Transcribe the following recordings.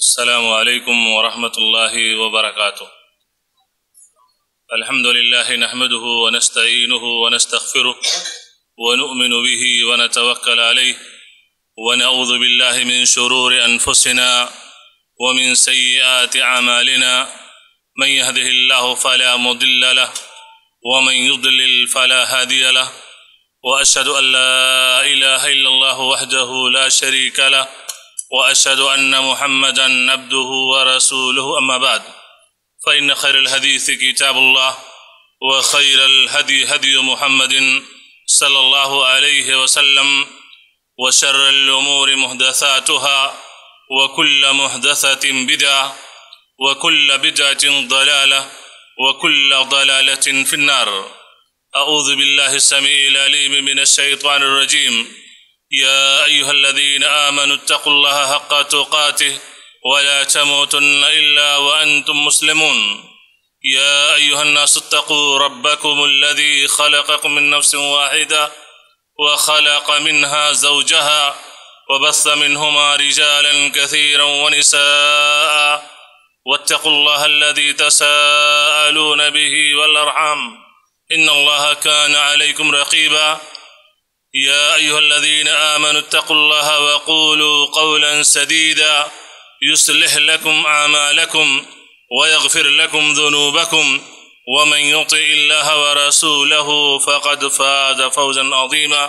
السلام علیکم ورحمۃ اللہ وبرکاتہ۔ الحمد للہ نحمده ونستعینه ونستغفره ونؤمن به ونتوکل علیہ ونعوذ باللہ من شرور انفسنا ومن سیئات اعمالنا من يهده الله فلا مضل له ومن يضلل فلا هادي له وأشهد أن لا إله إلا الله وحده لا شريك له وأشهد أن محمدا عبده ورسوله أما بعد فإن خير الحديث كتاب الله وخير الهدي هدي محمد صلى الله عليه وسلم وشر الأمور محدثاتها وكل محدثة بدعة وكل بدعة ضلالة وكل ضلالة في النار۔ أعوذ بالله السميع العليم من الشيطان الرجيم۔ يا أيها الذين آمنوا اتقوا الله حق تقاته ولا تموتن إلا وأنتم مسلمون۔ يا أيها الناس اتقوا ربكم الذي خلقكم من نفس واحدة وخلق منها زوجها وبث منهما رجالا كثيرا ونساء واتقوا الله الذي تساءلون به والأرحام إن الله كان عليكم رقيبا۔ يا أيها الذين آمنوا اتقوا الله وقولوا قولا سديدا يصلح لكم أعمالكم ويغفر لكم ذنوبكم ومن يطع الله ورسوله فقد فاز فوزا عظيما۔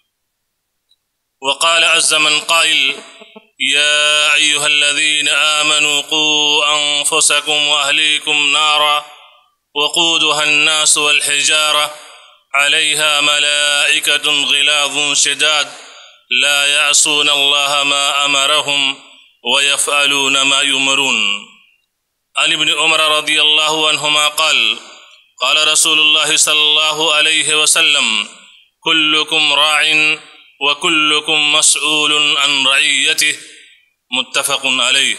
وقال عز من قائل يا أيها الذين آمنوا قوا أنفسكم وأهليكم نارا وقودها الناس والحجارة عليها ملائكة غلاظ شداد لا يعصون الله ما أمرهم ويفعلون ما يؤمرون۔ عن ابن عمر رضي الله عنهما قال قال رسول الله صلى الله عليه وسلم كلكم راع وكلكم مسؤول عن رعيته متفق علیہ۔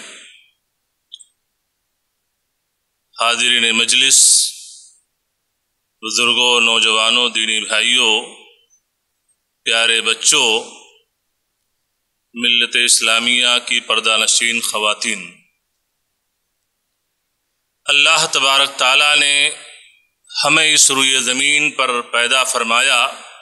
حاضرین مجلس، بزرگوں، نوجوانوں، دینی بھائیوں، پیارے بچوں، ملت اسلامیہ کی پردہ نشین خواتین، اللہ تبارک تعالیٰ نے ہمیں اس روئے زمین پر پیدا فرمایا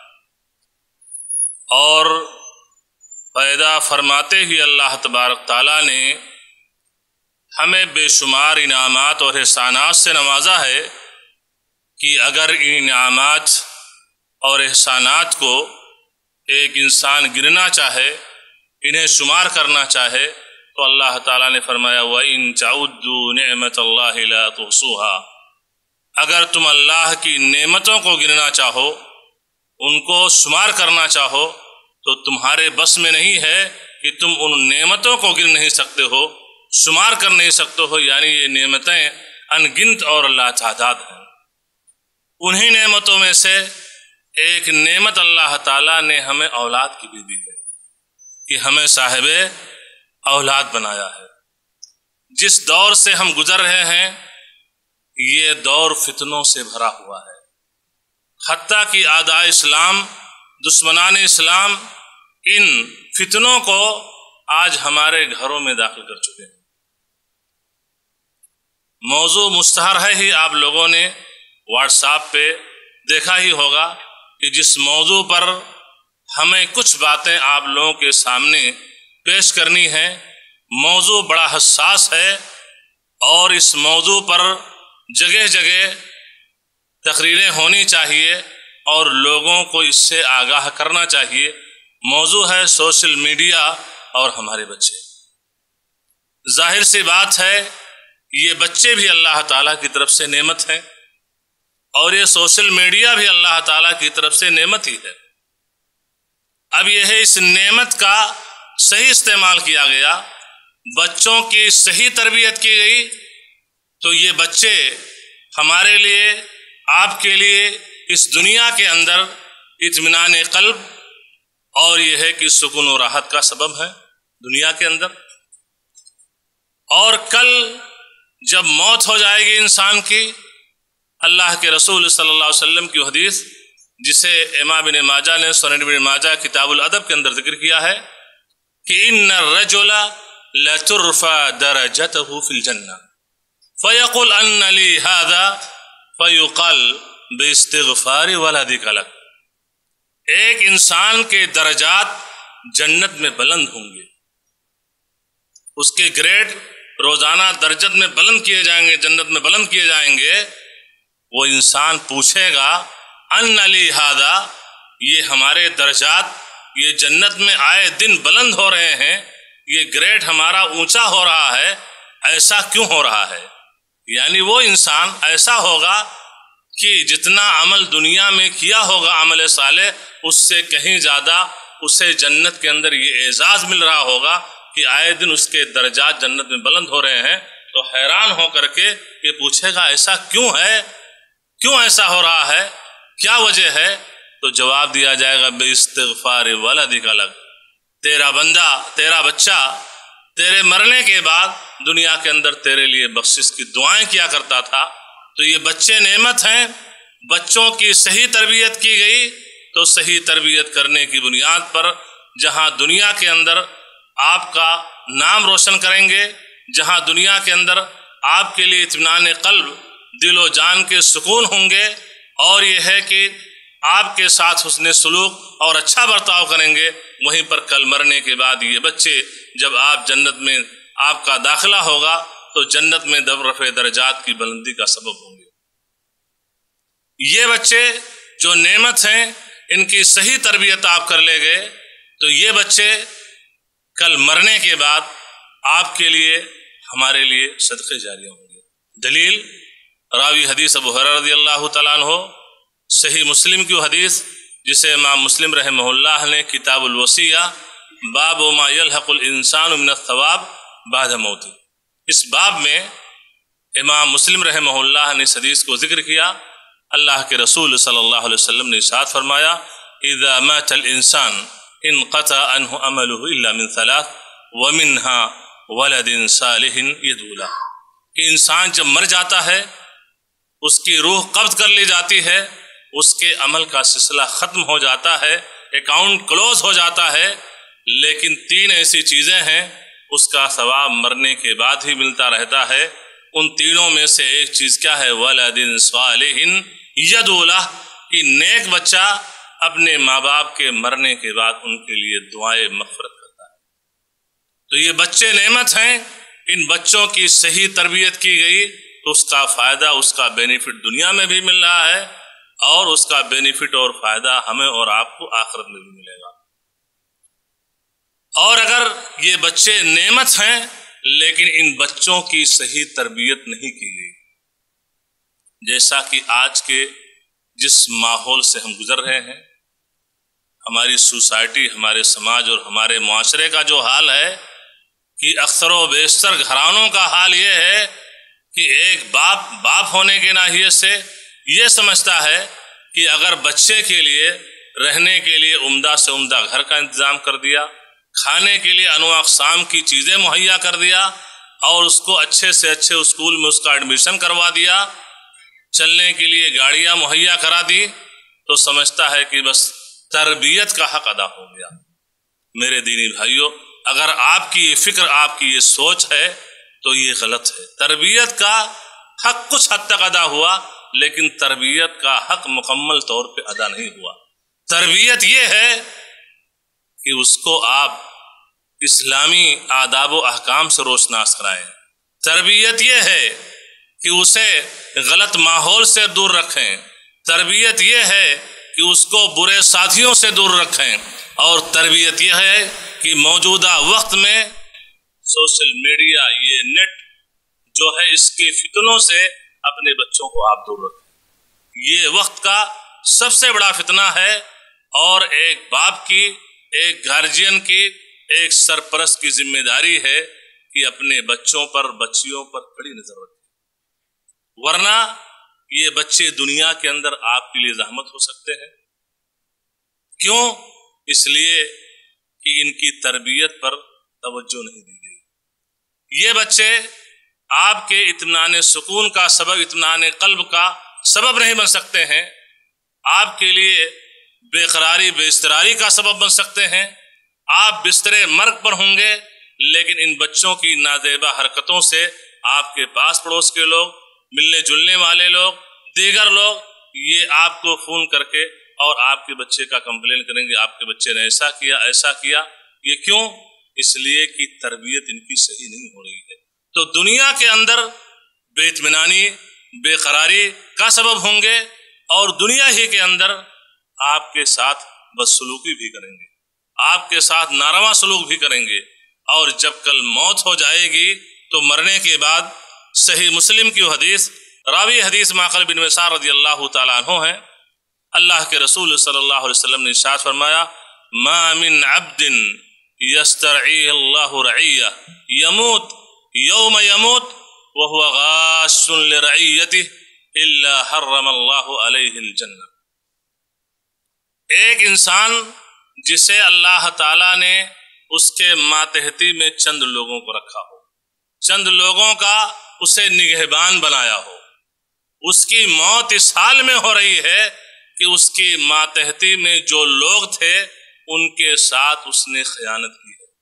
اور پیدا فرماتے ہی اللہ تبارک تعالیٰ نے ہمیں بے شمار انعامات اور احسانات سے نوازا ہے کہ اگر ان انعامات اور احسانات کو ایک انسان گننا چاہے، انہیں شمار کرنا چاہے، تو اللہ تعالیٰ نے فرمایا وَإِن تَعُدُّوا نِعْمَةَ اللَّهِ لَا تُحْصُوهَا۔ اگر تم اللہ کی نعمتوں کو گننا چاہو، ان کو شمار کرنا چاہو، تو تمہارے بس میں نہیں ہے کہ تم ان نعمتوں کو گن نہیں سکتے ہو، شمار کر نہیں سکتے ہو، یعنی یہ نعمتیں انگنت اور لا تعداد ہیں۔ انہی نعمتوں میں سے ایک نعمت اللہ تعالیٰ نے ہمیں اولاد کی بھی دی ہے کہ ہمیں صاحب اولاد بنایا ہے۔ جس دور سے ہم گزر رہے ہیں یہ دور فتنوں سے بھرا ہوا ہے، حتیٰ کہ اعداء اسلام، دشمنان اسلام ان فتنوں کو آج ہمارے گھروں میں داخل کر چکے ہیں۔ موضوع مشتہر ہے ہی، آپ لوگوں نے واٹس ایپ پہ دیکھا ہی ہوگا کہ جس موضوع پر ہمیں کچھ باتیں آپ لوگوں کے سامنے پیش کرنی ہیں، موضوع بڑا حساس ہے اور اس موضوع پر جگہ جگہ تقریریں ہونی چاہیے اور لوگوں کو اس سے آگاہ کرنا چاہیے۔ موضوع ہے سوشل میڈیا اور ہمارے بچے۔ ظاہر سی بات ہے یہ بچے بھی اللہ تعالیٰ کی طرف سے نعمت ہیں اور یہ سوشل میڈیا بھی اللہ تعالیٰ کی طرف سے نعمت ہی ہے۔ اب یہ ہے اس نعمت کا صحیح استعمال کیا گیا، بچوں کی صحیح تربیت کی گئی تو یہ بچے ہمارے لیے، آپ کے لیے اس دنیا کے اندر اطمینان قلب اور یہ ہے کہ سکون و راحت کا سبب ہے دنیا کے اندر، اور کل جب موت ہو جائے گی انسان کی، اللہ کے رسول صلی اللہ علیہ وسلم کی حدیث جسے امام بن ماجہ نے سنن بن ماجہ کتاب الادب کے اندر ذکر کیا ہے کہ ان الرجل لترفع درجته في الجنة فيقول أن لي هذا فيقال باستغفار ولدك لك. ایک انسان کے درجات جنت میں بلند ہوں گے، اس کے گریڈ روزانہ درجت میں بلند کیے جائیں گے، جنت میں بلند کیے جائیں گے. وہ انسان پوچھے گا ان لی ھذا، یہ ہمارے درجات یہ جنت میں آئے دن بلند ہو رہے ہیں، یہ گریڈ ہمارا اونچا ہو رہا ہے، ایسا کیوں ہو رہا ہے؟ یعنی وہ انسان ایسا ہوگا کہ جتنا عمل دنیا میں کیا ہوگا عمل صالح، اس سے کہیں زیادہ اسے جنت کے اندر یہ اعزاز مل رہا ہوگا کہ آئے دن اس کے درجات جنت میں بلند ہو رہے ہیں. تو حیران ہو کر کے یہ پوچھے گا ایسا کیوں ہے، کیوں ایسا ہو رہا ہے، کیا وجہ ہے؟ تو جواب دیا جائے گا باستغفار ولدک لک، تیرا بندہ، تیرا بچہ تیرے مرنے کے بعد دنیا کے اندر تیرے لیے بخشش کی دعائیں کیا کرتا تھا. تو یہ بچے نعمت ہیں، بچوں کی صحیح تربیت کی گئی تو صحیح تربیت کرنے کی بنیاد پر جہاں دنیا کے اندر آپ کا نام روشن کریں گے، جہاں دنیا کے اندر آپ کے لیے اطمینان قلب، دل و جان کے سکون ہوں گے، اور یہ ہے کہ آپ کے ساتھ حسن سلوک اور اچھا برتاؤ کریں گے، وہیں پر کل مرنے کے بعد یہ بچے جب آپ جنت میں آپ کا داخلہ ہوگا تو جنت میں رفع درجات کی بلندی کا سبب ہوں گے. یہ بچے جو نعمت ہیں، ان کی صحیح تربیت آپ کر لے گئے تو یہ بچے کل مرنے کے بعد آپ کے لیے، ہمارے لیے صدقے جاریہ ہوں گے. دلیل راوی حدیث ابو ہریرہ رضی اللہ تعالیٰ عنہ، صحیح مسلم کی حدیث جسے امام مسلم رحمہ اللہ نے کتاب الوصیہ باب ما یلحق الانسان من الثواب بعد موت، اس باب میں امام مسلم رحمہ اللہ نے اس حدیث کو ذکر کیا. اللہ کے رسول صلی اللہ علیہ وسلم نے ارشاد فرمایا اذا مات الانسان انقطع عنه عمله الا من ثلاث ومنها ولد صالح يدعو له، کہ انسان جب مر جاتا ہے، اس کی روح قبض کر لی جاتی ہے، اس کے عمل کا سلسلہ ختم ہو جاتا ہے، اکاؤنٹ کلوز ہو جاتا ہے، لیکن تین ایسی چیزیں ہیں اس کا ثواب مرنے کے بعد ہی ملتا رہتا ہے. ان تینوں میں سے ایک چیز کیا ہے؟ ولد صالح یدعو لہ، کہ نیک بچہ اپنے ماں باپ کے مرنے کے بعد ان کے لیے دعائیں مغفرت کرتا ہے. تو یہ بچے نعمت ہیں، ان بچوں کی صحیح تربیت کی گئی تو اس کا فائدہ، اس کا بینیفٹ دنیا میں بھی مل رہا ہے اور اس کا بینیفٹ اور فائدہ ہمیں اور آپ کو آخرت میں بھی ملے گا. اور اگر یہ بچے نعمت ہیں لیکن ان بچوں کی صحیح تربیت نہیں کی گئی، جیسا کہ آج کے جس ماحول سے ہم گزر رہے ہیں، ہماری سوسائٹی، ہمارے سماج اور ہمارے معاشرے کا جو حال ہے کہ اکثر و بیشتر گھرانوں کا حال یہ ہے کہ ایک باپ ہونے کے ناحیے سے یہ سمجھتا ہے کہ اگر بچے کے لیے رہنے کے لیے عمدہ سے عمدہ گھر کا انتظام کر دیا، کھانے کے لیے انواع اقسام کی چیزیں مہیا کر دیا اور اس کو اچھے سے اچھے اسکول میں اس کا ایڈمیشن کروا دیا، چلنے کے لیے گاڑیاں مہیا کرا دی، تو سمجھتا ہے کہ بس تربیت کا حق ادا ہو گیا. میرے دینی بھائیوں، اگر آپ کی یہ فکر، آپ کی یہ سوچ ہے تو یہ غلط ہے. تربیت کا حق کچھ حد تک ادا ہوا لیکن تربیت کا حق مکمل طور پہ ادا نہیں ہوا. تربیت یہ ہے کہ اس کو آپ اسلامی آداب و احکام سے روشناس کرائیں. تربیت یہ ہے کہ اسے غلط ماحول سے دور رکھیں. تربیت یہ ہے کہ اس کو برے ساتھیوں سے دور رکھیں. اور تربیت یہ ہے کہ موجودہ وقت میں سوشل میڈیا، یہ نیٹ جو ہے، اس کے فتنوں سے اپنے بچوں کو آپ دور رکھیں. یہ وقت کا سب سے بڑا فتنہ ہے اور ایک باپ کی، ایک گارجین کی، ایک سرپرست کی ذمہ داری ہے کہ اپنے بچوں پر، بچیوں پر کڑی نظر رکھیں، ورنہ یہ بچے دنیا کے اندر آپ کے لیے زحمت ہو سکتے ہیں. کیوں؟ اس لیے کہ ان کی تربیت پر توجہ نہیں دی گئی. یہ بچے آپ کے اطمینان سکون کا سبب، اطمینان قلب کا سبب نہیں بن سکتے ہیں، آپ کے لیے بے قراری، بے استقراری کا سبب بن سکتے ہیں. آپ بستر مرگ پر ہوں گے لیکن ان بچوں کی نازیبا حرکتوں سے آپ کے پاس پڑوس کے لوگ، ملنے جلنے والے لوگ، دیگر لوگ یہ آپ کو فون کر کے اور آپ کے بچے کا کمپلین کریں گے، آپ کے بچے نے ایسا کیا ایسا کیا. یہ کیوں؟ اس لیے کہ تربیت ان کی صحیح نہیں ہو رہی ہے. تو دنیا کے اندر بے اطمینانی، بے قراری کا سبب ہوں گے، اور دنیا ہی کے اندر آپ کے ساتھ بدسلوکی بھی کریں گے، آپ کے ساتھ ناروا سلوک بھی کریں گے. اور جب کل موت ہو جائے گی تو مرنے کے بعد صحیح مسلم کی حدیث، راوی حدیث معقل بن یسار رضی اللہ تعالیٰ عنہ ہیں، اللہ کے رسول صلی اللہ علیہ وسلم نے ارشاد فرمایا: ما من عبد یسترعیہ اللہ رعیہ یموت یوم یموت وهو غاش لرعیتہ الا حرم اللہ علیہ الجنہ. ایک انسان جسے اللہ تعالیٰ نے اس کے ماتحتی میں چند لوگوں کو رکھا ہو، چند لوگوں کا اسے نگہبان بنایا ہو، اس کی موت اس حال میں ہو رہی ہے کہ اس کی ماتحتی میں جو لوگ تھے ان کے ساتھ اس نے خیانت کی ہے.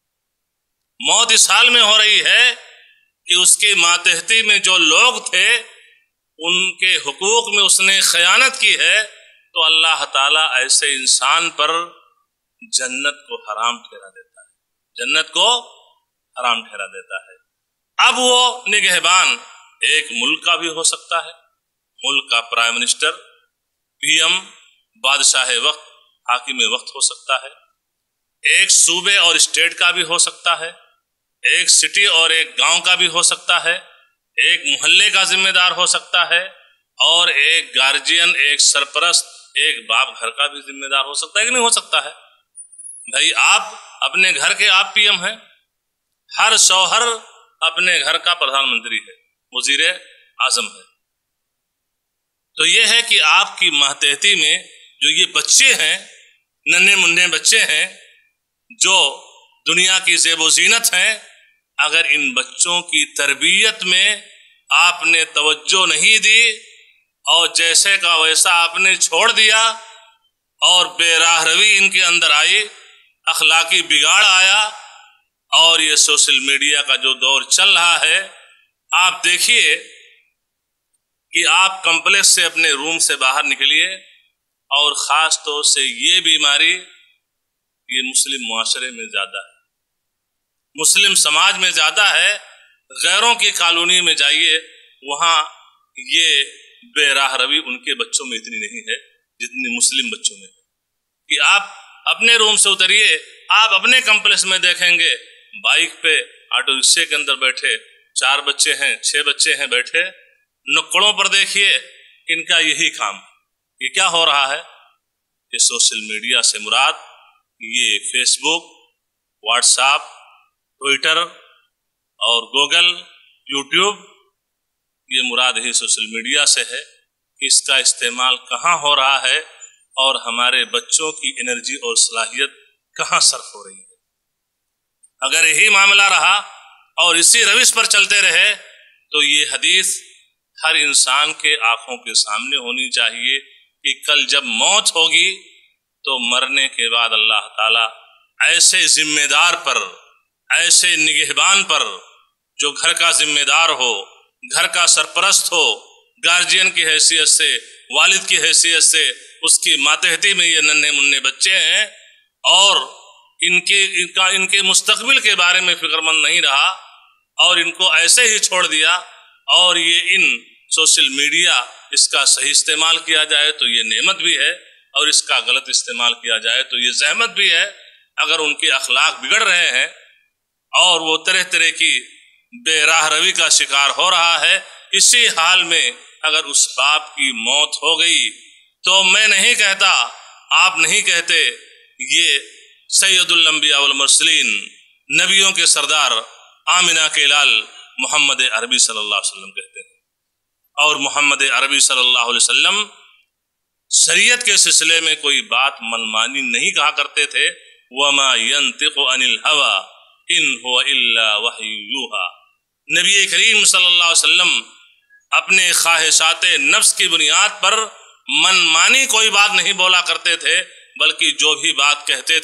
موت اس حال میں ہو رہی ہے کہ اس کی ماتحتی میں جو لوگ تھے ان کے حقوق میں اس نے خیانت کی ہے، تو اللہ تعالیٰ ایسے انسان پر جنت کو حرام ٹھہرا دیتا ہے، جنت کو حرام ٹھہرا دیتا ہے. اب وہ نگہبان ایک ملک کا بھی ہو سکتا ہے، ملک کا پرائم منسٹر، پی ایم، بادشاہ وقت، حاکم وقت ہو سکتا ہے، ایک صوبے اور اسٹیٹ کا بھی ہو سکتا ہے، ایک سٹی اور ایک گاؤں کا بھی ہو سکتا ہے، ایک محلے کا ذمہ دار ہو سکتا ہے، اور ایک گارجین، ایک سرپرست، ایک باپ گھر کا بھی ذمہ دار ہو سکتا ہے کہ نہیں ہو سکتا ہے؟ بھائی آپ اپنے گھر کے آپ پی ایم ہیں، ہر شوہر اپنے گھر کا پردھان منتری ہے، وزیر اعظم ہے. تو یہ ہے کہ آپ کی ماتحتی میں جو یہ بچے ہیں، ننھے منھے بچے ہیں جو دنیا کی زیب و زینت ہیں، اگر ان بچوں کی تربیت میں آپ نے توجہ نہیں دی اور جیسے کا ویسا آپ نے چھوڑ دیا اور بے راہ روی ان کے اندر آئی، اخلاقی بگاڑ آیا، اور یہ سوشل میڈیا کا جو دور چل رہا ہے، آپ دیکھیے کہ آپ کمپلیکس سے اپنے روم سے باہر نکلیے، اور خاص طور سے یہ بیماری یہ مسلم معاشرے میں زیادہ ہے، مسلم سماج میں زیادہ ہے. غیروں کی کالونی میں جائیے، وہاں یہ بے راہ روی ان کے بچوں میں اتنی نہیں ہے جتنی مسلم بچوں میں ہے. کہ آپ اپنے روم سے اتریے، آپ اپنے کمپلیکس میں دیکھیں گے بائک پہ، آٹو رکشے کے اندر بیٹھے 4 بچے ہیں، 6 بچے ہیں بیٹھے، نکڑوں پر دیکھیے ان کا یہی کام. یہ کیا ہو رہا ہے؟ یہ سوشل میڈیا سے مراد یہ Facebook, WhatsApp, Twitter اور گوگل، یوٹیوب، یہ مراد ہی سوشل میڈیا سے ہے. کہ اس کا استعمال کہاں ہو رہا ہے اور ہمارے بچوں کی انرجی اور صلاحیت کہاں صرف ہو رہی ہے. اگر یہی معاملہ رہا اور اسی روش پر چلتے رہے تو یہ حدیث ہر انسان کے آنکھوں کے سامنے ہونی چاہیے کہ کل جب موت ہوگی تو مرنے کے بعد اللہ تعالیٰ ایسے ذمہ دار پر، ایسے نگہبان پر جو گھر کا ذمہ دار ہو، گھر کا سرپرست ہو، گارجین کی حیثیت سے، والد کی حیثیت سے، اس کی ماتحتی میں یہ ننھے منھے بچے ہیں اور ان کے مستقبل کے بارے میں فکر مند نہیں رہا اور ان کو ایسے ہی چھوڑ دیا، اور یہ ان سوشل میڈیا اس کا صحیح استعمال کیا جائے تو یہ نعمت بھی ہے، اور اس کا غلط استعمال کیا جائے تو یہ زحمت بھی ہے. اگر ان کے اخلاق بگڑ رہے ہیں اور وہ طرح طرح کی بے راہ روی کا شکار ہو رہا ہے، اسی حال میں اگر اس باپ کی موت ہو گئی تو میں نہیں کہتا، آپ نہیں کہتے، یہ سید الانبیاء والمرسلین، نبیوں کے سردار آمنہ کے لال محمد عربی صلی اللہ علیہ وسلم کہتے ہیں. اور محمد عربی صلی اللہ علیہ وسلم شریعت کے سلسلے میں کوئی بات منمانی نہیں کہا کرتے تھے. وَمَا يَنْتِقُ عَنِ الْهَوَىٰ إِنْ هُوَ إِلَّا وَحْيٌ يُوحَىٰ. نبی کریم صلی اللہ علیہ وسلم اپنے خواہشات نفس کی بنیاد پر منمانی کوئی بات نہیں بولا کرتے تھے، بلکہ جو بھی بات کہتے تھے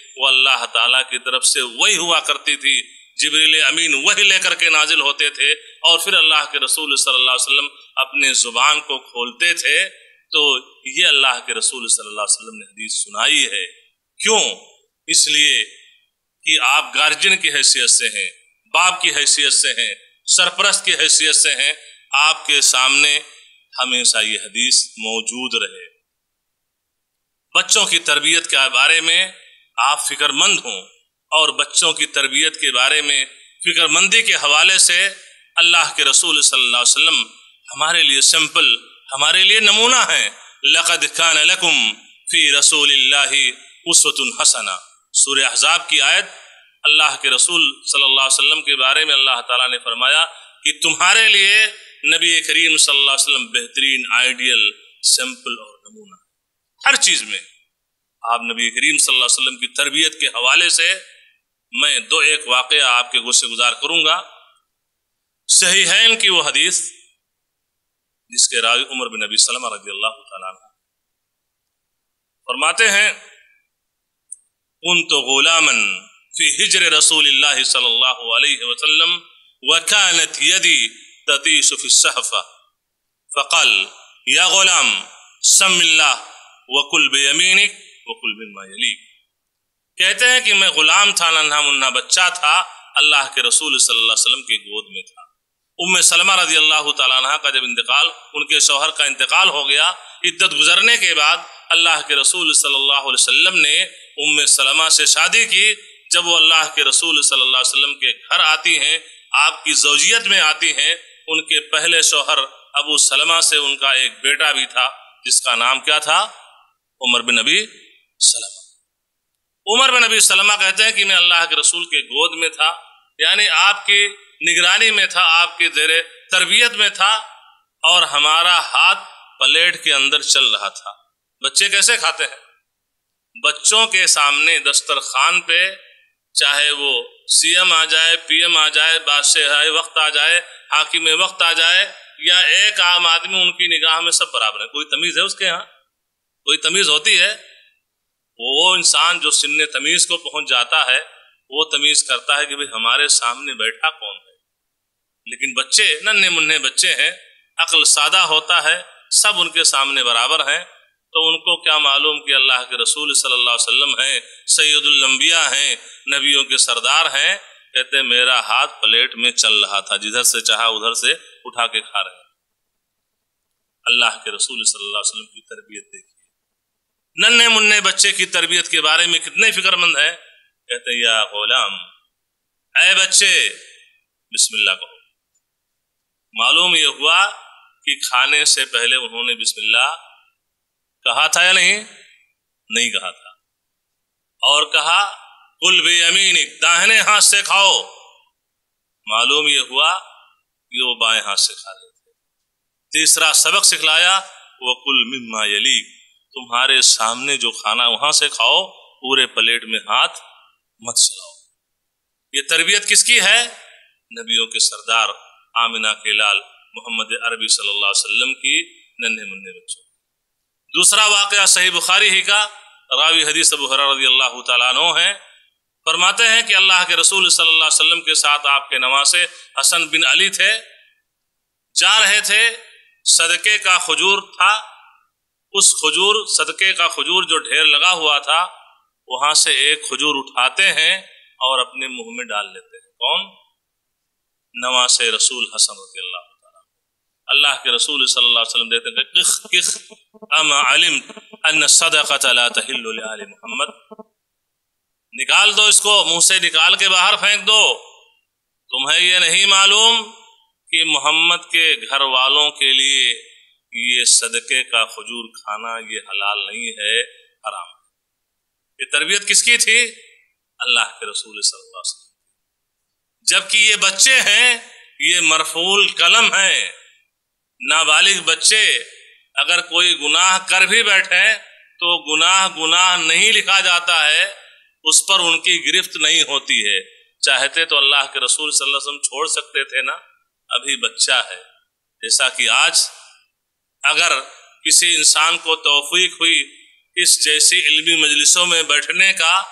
وہ اللہ تعالیٰ کی طرف سے وہی ہوا کرتی تھی، جبریل امین وہی لے کر کے نازل ہوتے تھے، اور پھر اللہ کے رسول صلی اللہ علیہ وسلم اپنے زبان کو کھولتے تھے۔ تو یہ اللہ کے رسول صلی اللہ علیہ وسلم نے حدیث سنائی ہے۔ کیوں؟ اس لیے کہ آپ گارجین کی حیثیت سے ہیں، باپ کی حیثیت سے ہیں، سرپرست کی حیثیت سے ہیں، آپ کے سامنے ہمیشہ یہ حدیث موجود رہے۔ بچوں کی تربیت کے بارے میں آپ فکر مند ہوں، اور بچوں کی تربیت کے بارے میں فکر مندی کے حوالے سے اللہ کے رسول صلی اللہ علیہ وسلم ہمارے لیے سمپل، ہمارے لیے نمونہ ہیں۔ لقد کان لکم فی رسول اللہ اسوۃ حسنہ، سورہ احزاب کی آیت، اللہ کے رسول صلی اللہ علیہ وسلم کے بارے میں اللہ تعالیٰ نے فرمایا کہ تمہارے لیے نبی کریم صلی اللہ علیہ وسلم بہترین، آئیڈیل، سمپل اور نمونہ، ہر چیز میں آپ نبی کریم صلی اللہ علیہ وسلم کی تربیت کے حوالے سے میں ایک واقعہ آپ کے گوشے گزار کروں گا۔ صحیحین کی وہ حدیث جس کے راوی عمر بن ابی سلمہ رضی اللہ تعالیٰ عنہ فرماتے ہیں كنت غلاما في ہجر رسول اللہ صلی اللہ علیہ وسلم وكانت يدي تطيش في الصحفة فقال يا غلام سم الله وكل بيمينك وكل مما يليك۔ کہتے ہیں کہ میں غلام تھا، ننھا منھا بچہ تھا، اللہ کے رسول صلی اللہ علیہ وسلم کی گود میں تھا۔ ام سلمہ رضی اللہ تعالیٰ عنہ کا جب انتقال، ان کے شوہر کا انتقال ہو گیا، عدت گزرنے کے بعد اللہ کے رسول صلی اللہ علیہ وسلم نے ام سلمہ سے شادی کی۔ جب وہ اللہ کے رسول صلی اللہ علیہ وسلم کے گھر آتی ہیں، آپ کی زوجیت میں آتی ہیں، ان کے پہلے شوہر ابو سلمہ سے ان کا ایک بیٹا بھی تھا جس کا نام کیا تھا؟ عمر بن ابی سلمہ۔ عمر بن ابی سلمہ کہتے ہیں کہ میں اللہ کے رسول کے گود میں تھا، یعنی آپ کی نگرانی میں تھا، آپ کے زیر تربیت میں تھا، اور ہمارا ہاتھ پلیٹ کے اندر چل رہا تھا۔ بچے کیسے کھاتے ہیں؟ بچوں کے سامنے دسترخوان پہ چاہے وہ سی ایم آ جائے، پی ایم آ جائے، بادشاہ وقت آ جائے، حاکم وقت آ جائے، یا ایک عام آدمی، ان کی نگاہ میں سب برابر ہے۔ کوئی تمیز ہے اس کے ہاں؟ کوئی تمیز ہوتی ہے؟ وہ انسان جو سن تمیز کو پہنچ جاتا ہے وہ تمیز کرتا ہے کہ بھئی ہمارے سامنے بیٹھا کون ہے۔ لیکن بچے ننھے منھے بچے ہیں، عقل سادہ ہوتا ہے، سب ان کے سامنے برابر ہیں، تو ان کو کیا معلوم کہ اللہ کے رسول صلی اللہ علیہ وسلم ہیں، سید الانبیاء ہیں، نبیوں کے سردار ہیں۔ کہتے ہیں میرا ہاتھ پلیٹ میں چل رہا تھا، جدھر سے چاہا ادھر سے اٹھا کے کھا رہے ہیں۔ اللہ کے رسول صلی اللہ علیہ وسلم کی تربیت دیکھیے، ننھے منھے بچے کی تربیت کے بارے میں کتنے فکر مند ہے۔ کہتے ہیں یا غلام، اے بچے بسم اللہ کہو۔ معلوم یہ ہوا کہ کھانے سے پہلے انہوں نے بسم اللہ کہا تھا یا نہیں کہا تھا، اور کہا کل بیمینک، داہنے ہاتھ سے کھاؤ۔ معلوم یہ ہوا کہ وہ بائیں ہاتھ سے کھا رہے تھے۔ تیسرا سبق سکھلایا وَقُلْ مِمَّا يَلِيكَ، تمہارے سامنے جو کھانا وہاں سے کھاؤ، پورے پلیٹ میں ہاتھ مت چلاؤ۔ یہ تربیت کس کی ہے؟ نبیوں کے سردار آمنہ کے لال محمد عربی صلی اللہ علیہ وسلم کی ننھے منھے بچوں۔ دوسرا واقعہ صحیح بخاری ہی کا، راوی حدیث ابو ہریرہ رضی اللہ تعالیٰ عنہ ہیں، فرماتے ہیں کہ اللہ کے رسول صلی اللہ علیہ وسلم کے ساتھ آپ کے نواسے حسن بن علی تھے، جا رہے تھے، صدقے کا کھجور تھا، اس کھجور صدقے کا کھجور جو ڈھیر لگا ہوا تھا، وہاں سے ایک کھجور اٹھاتے ہیں اور اپنے منہ میں ڈال لیتے ہیں۔ کون؟ نواسے رسول حسن رضی اللہ تعالیٰ۔ اللہ کے رسول صلی اللہ علیہ وسلم دیتے ہیں کہ کخ کخ اما علمت ان الصدقۃ لا تحل لآل محمد، نکال دو اس کو، منہ سے نکال کے باہر پھینک دو۔ تمہیں یہ نہیں معلوم کہ محمد کے گھر والوں کے لیے یہ صدقے کا کھجور کھانا یہ حلال نہیں ہے، حرام ہے۔ یہ تربیت کس کی تھی؟ اللہ کے رسول صلی اللہ علیہ وسلم۔ جبکہ یہ بچے ہیں، یہ مرفوع قلم ہیں، نابالغ بچے اگر کوئی گناہ کر بھی بیٹھے تو گناہ نہیں لکھا جاتا ہے، اس پر ان کی گرفت نہیں ہوتی ہے۔ چاہتے تو اللہ کے رسول صلی اللہ علیہ وسلم چھوڑ سکتے تھے نا، ابھی بچہ ہے۔ جیسا کہ آج اگر کسی انسان کو توفیق ہوئی اس جیسی علمی مجلسوں میں بیٹھنے کا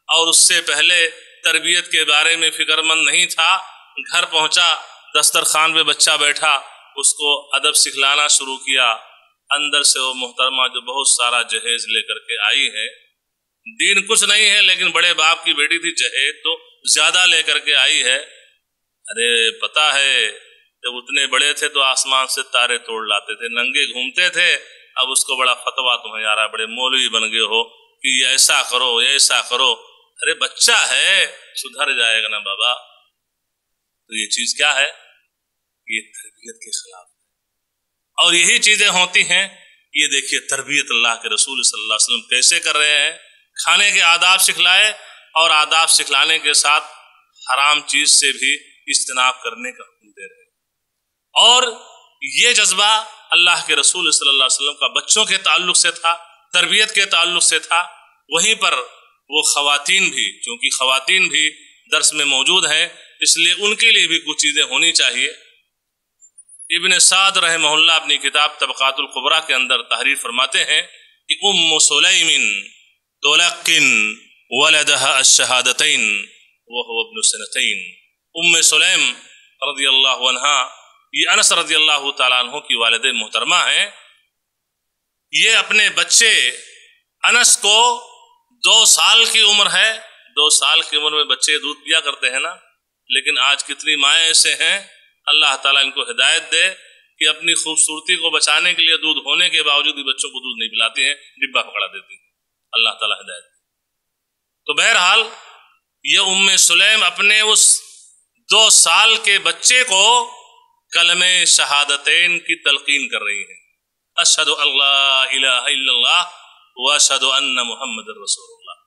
اور اس سے پہلے تربیت کے بارے میں فکر مند نہیں تھا، گھر پہنچا، دسترخوان پہ بچہ بیٹھا، اس کو ادب سکھلانا شروع کیا، اندر سے وہ محترمہ جو بہت سارا جہیز لے کر کے آئی ہے، دین کچھ نہیں ہے لیکن بڑے باپ کی بیٹی تھی، جہیز تو زیادہ لے کر کے آئی ہے۔ ارے پتہ ہے جب اتنے بڑے تھے تو آسمان سے تارے توڑ لاتے تھے، ننگے گھومتے تھے، اب اس کو بڑا فتویٰ تمہیں آ رہا ہے، بڑے مولوی بن گئے ہو کہ یہ ایسا کرو ایسا کرو۔ ارے بچہ ہے، سدھر جائے گا نا بابا۔ تو یہ چیز کیا ہے؟ یہ تربیت کے خلاف ہے، اور یہی چیزیں ہوتی ہیں۔ یہ دیکھیے تربیت اللہ کے رسول صلی اللہ علیہ وسلم کیسے کر رہے ہیں، کھانے کے آداب سکھلائے، اور آداب سکھلانے کے ساتھ حرام چیز سے بھی اجتناب کرنے کا حکم دے رہے ہیں۔ اور یہ جذبہ اللہ کے رسول صلی اللہ علیہ وسلم کا بچوں کے تعلق سے تھا، تربیت کے تعلق سے تھا۔ وہیں پر وہ خواتین بھی، چونکہ خواتین بھی درس میں موجود ہیں، اس لیے ان کے لیے بھی کچھ چیزیں ہونی چاہیے۔ ابن سعد رحمہ اللہ اپنی کتاب طبقات الکبریٰ کے اندر تحریر فرماتے ہیں کہ ام سلیم تلقن ولدها الشہادتین وهو ابن سنتین۔ ام سلیم رضی اللہ عنہا، یہ انس رضی اللہ تعالیٰ عنہ کی والد محترمہ ہیں، یہ اپنے بچے انس کو 2 سال کی عمر ہے، 2 سال کی عمر میں بچے دودھ پیا کرتے ہیں نا، لیکن آج کتنی مائیں ایسے ہیں، اللہ تعالیٰ ان کو ہدایت دے کہ اپنی خوبصورتی کو بچانے کے لیے دودھ ہونے کے باوجود بھی بچوں کو دودھ نہیں پلاتی ہیں، ڈبہ پکڑا دیتی ہیں۔ اللہ تعالیٰ ہدایت دے۔ تو بہرحال یہ ام سلیم اپنے اس 2 سال کے بچے کو کلمہ شہادتین کی تلقین کر رہی ہیں، اشہد اللہ الہ الا اللہ واشہد ان محمد رسول اللہ۔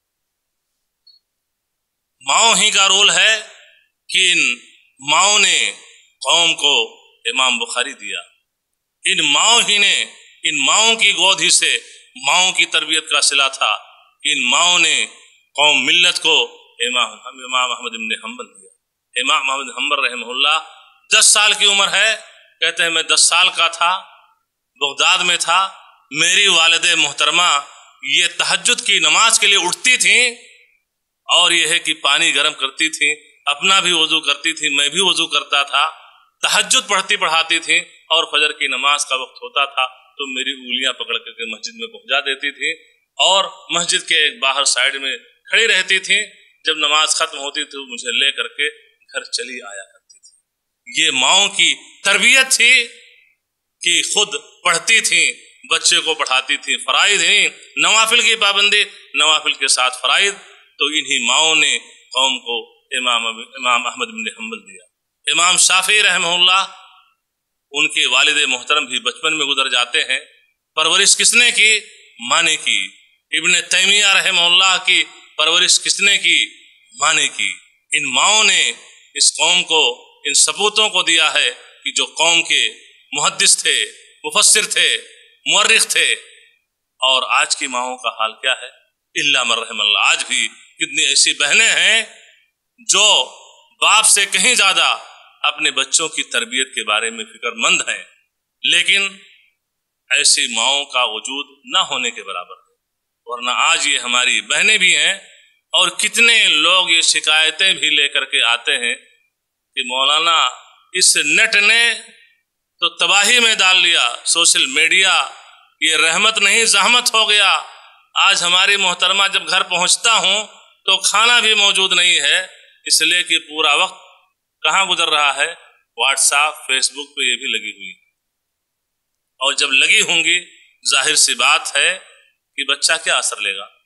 ماؤں ہی کا رول ہے کہ ان ماؤں نے قوم کو امام بخاری دیا، ان ماؤں ہی نے، ان ماؤں کی گود ہی سے ماؤں کی تربیت کا صلہ تھا، ان ماؤں نے قوم ملت کو امام احمد بن حنبل دیا۔ امام احمد حنبل رحمہ اللہ 10 سال کی عمر ہے، کہتے ہیں میں 10 سال کا تھا، بغداد میں تھا، میری والد محترمہ یہ تہجد کی نماز کے لیے اٹھتی تھیں، اور یہ ہے کہ پانی گرم کرتی تھیں، اپنا بھی وضو کرتی تھی، میں بھی وضو کرتا تھا، تہجد پڑھاتی تھی، اور فجر کی نماز کا وقت ہوتا تھا تو میری انگلیاں پکڑ کر کے مسجد میں پہنچا دیتی تھی، اور مسجد کے ایک باہر سائیڈ میں کھڑی رہتی تھی، جب نماز ختم ہوتی تھی مجھے لے کر کے گھر چلی آیا کرتی تھی۔ یہ ماؤں کی تربیت تھی کہ خود پڑھتی تھیں، بچے کو پڑھاتی تھی، فرائض ہیں، نوافل کی پابندی، نوافل کے ساتھ فرائض، تو انہی ماؤں نے قوم کو امام احمد بن حنبل دیا۔ امام شافعی رحمہ اللہ، ان کے والد محترم بھی بچپن میں گزر جاتے ہیں، پرورش کس نے کی؟ ماں نے کی۔ ابن تیمیہ رحمہ اللہ کی پرورش کس نے کی؟ ماں نے کی۔ ان ماؤں نے اس قوم کو، ان سپوتوں کو دیا ہے کہ جو قوم کے محدث تھے، مفسر تھے، مورخ تھے۔ اور آج کی ماؤں کا حال کیا ہے؟ الا من رحم اللہ۔ آج بھی کتنی ایسی بہنیں ہیں جو باپ سے کہیں زیادہ اپنے بچوں کی تربیت کے بارے میں فکر مند ہیں، لیکن ایسی ماؤں کا وجود نہ ہونے کے برابر ہے۔ ورنہ آج یہ ہماری بہنیں بھی ہیں، اور کتنے لوگ یہ شکایتیں بھی لے کر کے آتے ہیں کہ مولانا اس نیٹ نے تو تباہی میں ڈال لیا، سوشل میڈیا یہ رحمت نہیں زحمت ہو گیا۔ آج ہماری محترمہ جب گھر پہنچتا ہوں تو کھانا بھی موجود نہیں ہے، اس لیے کہ پورا وقت کہاں گزر رہا ہے؟ واٹس ایپ، فیس بک پہ یہ بھی لگی ہوئی ہے۔ اور جب لگی ہوں گی ظاہر سی بات ہے کہ بچہ کیا اثر لے گا،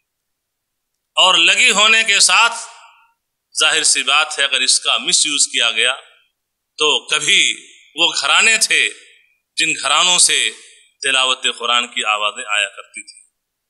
اور لگی ہونے کے ساتھ ظاہر سی بات ہے اگر اس کا مس یوز کیا گیا تو کبھی وہ گھرانے تھے جن گھرانوں سے تلاوت قرآن کی آوازیں آیا کرتی تھی،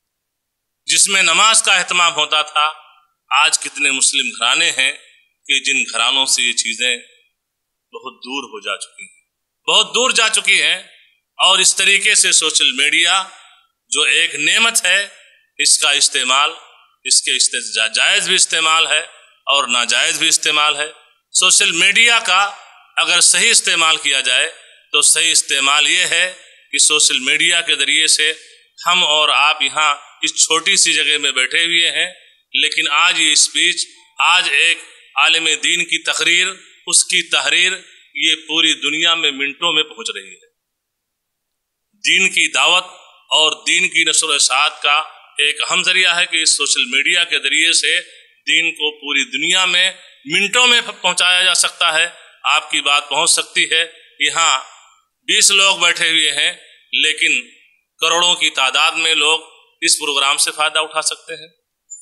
جس میں نماز کا اہتمام ہوتا تھا۔ آج کتنے مسلم گھرانے ہیں کہ جن گھرانوں سے یہ چیزیں بہت دور ہو جا چکی ہیں، بہت دور جا چکی ہیں۔ اور اس طریقے سے سوشل میڈیا جو ایک نعمت ہے، اس کا استعمال، اس کے جائز بھی استعمال ہے اور ناجائز بھی استعمال ہے۔ سوشل میڈیا کا اگر صحیح استعمال کیا جائے تو صحیح استعمال یہ ہے کہ سوشل میڈیا کے ذریعے سے ہم اور آپ یہاں اس چھوٹی سی جگہ میں بیٹھے ہوئے ہیں، لیکن آج یہ اسپیچ، آج ایک عالم دین کی تقریر، اس کی تحریر، یہ پوری دنیا میں منٹوں میں پہنچ رہی ہے۔ دین کی دعوت اور دین کی نشر و اشاعت کا ایک اہم ذریعہ ہے کہ اس سوشل میڈیا کے ذریعے سے دین کو پوری دنیا میں منٹوں میں پہنچایا جا سکتا ہے۔ آپ کی بات پہنچ سکتی ہے۔ یہاں 20 لوگ بیٹھے ہوئے ہیں، لیکن کروڑوں کی تعداد میں لوگ اس پروگرام سے فائدہ اٹھا سکتے ہیں۔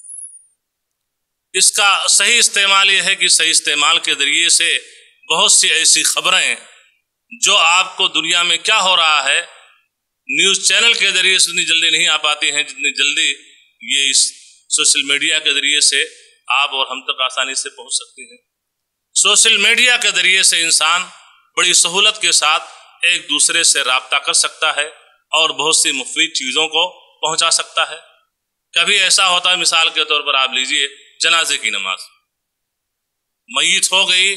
اس کا صحیح استعمال یہ ہے کہ صحیح استعمال کے ذریعے سے بہت سی ایسی خبریں جو آپ کو دنیا میں کیا ہو رہا ہے نیوز چینل کے ذریعے سے اتنی جلدی نہیں آ پاتی ہیں جتنی جلدی یہ اس سوشل میڈیا کے ذریعے سے آپ اور ہم تک آسانی سے پہنچ سکتی ہیں۔ سوشل میڈیا کے ذریعے سے انسان بڑی سہولت کے ساتھ ایک دوسرے سے رابطہ کر سکتا ہے اور بہت سی مفید چیزوں کو پہنچا سکتا ہے۔ کبھی ایسا ہوتا ہے، مثال کے طور پر آپ لیجئے جنازے کی نماز، میت ہو گئی،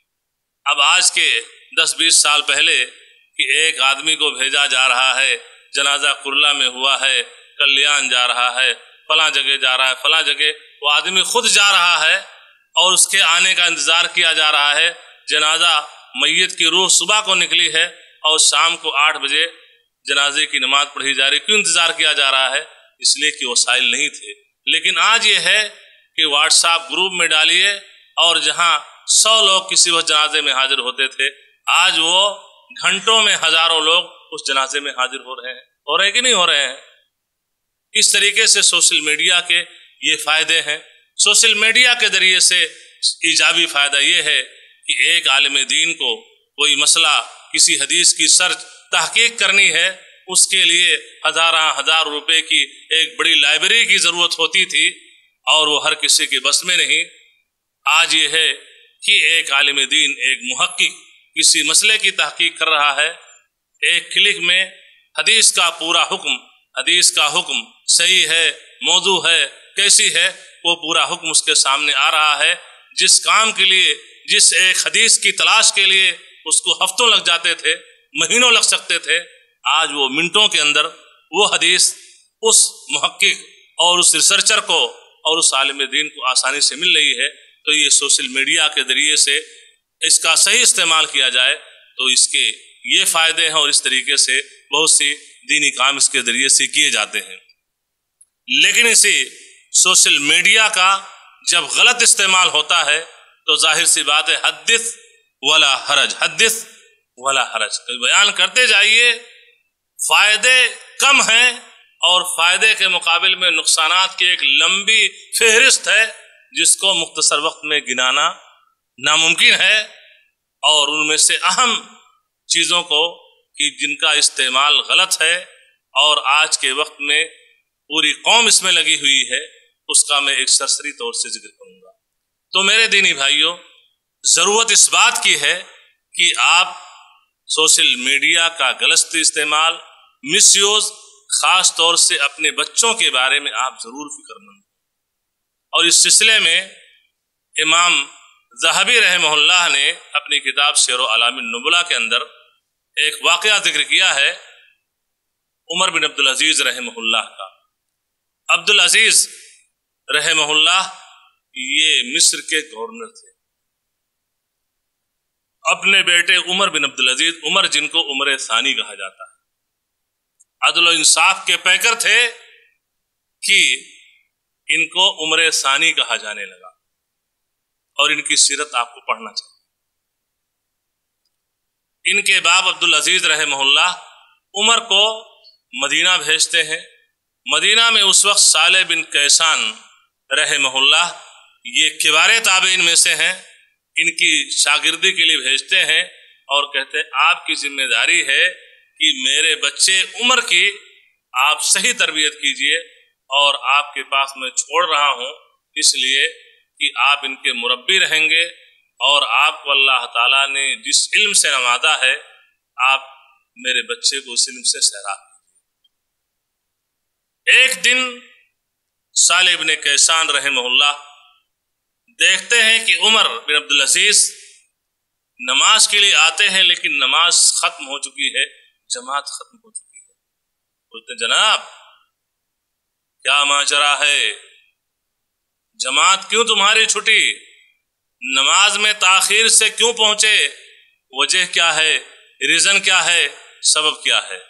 اب آج کے 10-20 سال پہلے کہ ایک آدمی کو بھیجا جا رہا ہے، جنازہ کرلا میں ہوا ہے، کلیان جا رہا ہے، فلاں جگہ جا رہا ہے، فلاں جگہ، وہ آدمی خود جا رہا ہے اور اس کے آنے کا انتظار کیا جا رہا ہے۔ جنازہ میت کی روح صبح کو نکلی ہے اور شام کو 8 بجے جنازے کی نماز پڑھی جا رہی۔ کیوں انتظار کیا جا رہا ہے؟ اس لیے کہ وسائل نہیں تھے۔ لیکن آج یہ ہے کہ واٹس ایپ گروپ میں ڈالیے، اور جہاں 100 لوگ کسی وقت جنازے میں حاضر ہوتے تھے، آج وہ گھنٹوں میں ہزاروں لوگ اس جنازے میں حاضر ہو رہے ہیں کہ نہیں ہو رہے ہیں؟ اس طریقے سے سوشل میڈیا کے یہ فائدے ہیں۔ سوشل میڈیا کے ذریعے سے ایجابی فائدہ یہ ہے کہ ایک عالم دین کو کوئی مسئلہ، کسی حدیث کی سرچ تحقیق کرنی ہے، اس کے لیے ہزار روپے کی ایک بڑی لائبریری کی ضرورت ہوتی تھی اور وہ ہر کسی کے بس میں نہیں۔ آج یہ ہے کہ ایک عالم دین، ایک محقق کسی مسئلے کی تحقیق کر رہا ہے، ایک کلک میں حدیث کا پورا حکم، حدیث کا حکم صحیح ہے، موضوع ہے، کیسی ہے، وہ پورا حکم اس کے سامنے آ رہا ہے۔ جس کام کے لیے، جس ایک حدیث کی تلاش کے لیے اس کو ہفتوں لگ جاتے تھے، مہینوں لگ سکتے تھے، آج وہ منٹوں کے اندر وہ حدیث اس محقق اور اس ریسرچر کو اور اس عالم دین کو آسانی سے مل رہی ہے۔ تو یہ سوشل میڈیا کے ذریعے سے اس کا صحیح استعمال کیا جائے تو اس کے یہ فائدے ہیں، اور اس طریقے سے بہت سی دینی کام اس کے ذریعے سے کیے جاتے ہیں۔ لیکن اسی سوشل میڈیا کا جب غلط استعمال ہوتا ہے تو ظاہر سی بات ہے، حدث ولا حرج، حدث ولا حرج، بیان کرتے جائیے، فائدے کم ہیں اور فائدے کے مقابل میں نقصانات کی ایک لمبی فہرست ہے جس کو مختصر وقت میں گنانا ناممکن ہے۔ اور ان میں سے اہم چیزوں کو کہ جن کا استعمال غلط ہے اور آج کے وقت میں پوری قوم اس میں لگی ہوئی ہے، اس کا میں ایک سرسری طور سے ذکر کروں گا۔ تو میرے دینی بھائیوں، ضرورت اس بات کی ہے کہ آپ سوشل میڈیا کا غلط استعمال، مس یوز، خاص طور سے اپنے بچوں کے بارے میں آپ ضرور فکر مند۔ اور اس سلسلے میں امام ذہبی رحمہ اللہ نے اپنی کتاب سیر اعلام النبلاء کے اندر ایک واقعہ ذکر کیا ہے عمر بن عبدالعزیز رحمہ اللہ کا۔ عبدالعزیز رحمہ اللہ یہ مصر کے گورنر تھے۔ اپنے بیٹے عمر بن عبدالعزیز، عمر جن کو عمر ثانی کہا جاتا ہے، عدل و انصاف کے پیکر تھے کہ ان کو عمر ثانی کہا جانے لگا، اور ان کی سیرت آپ کو پڑھنا چاہیے۔ ان کے باپ عبدالعزیز رحمہ اللہ عمر کو مدینہ بھیجتے ہیں۔ مدینہ میں اس وقت صالح بن کیسان رحمہ اللہ یہ کبار تابعین میں سے ہیں، ان کی شاگردی کے لیے بھیجتے ہیں اور کہتے ہیں آپ کی ذمہ داری ہے کہ میرے بچے عمر کی آپ صحیح تربیت کیجئے، اور آپ کے پاس میں چھوڑ رہا ہوں اس لیے کہ آپ ان کے مربی رہیں گے، اور آپ کو اللہ تعالیٰ نے جس علم سے نوازا ہے آپ میرے بچے کو اس علم سے سیراب کیجیے۔ ایک دن صالح بن کیسان رحمہ اللہ دیکھتے ہیں کہ عمر بن عبدالعزیز نماز کے لیے آتے ہیں، لیکن نماز ختم ہو چکی ہے، جماعت ختم ہو چکی ہے۔ بولتے جناب کیا ماجرا ہے؟ جماعت کیوں تمہاری چھٹی؟ نماز میں تاخیر سے کیوں پہنچے؟ وجہ کیا ہے؟ ریزن کیا ہے؟ سبب کیا ہے؟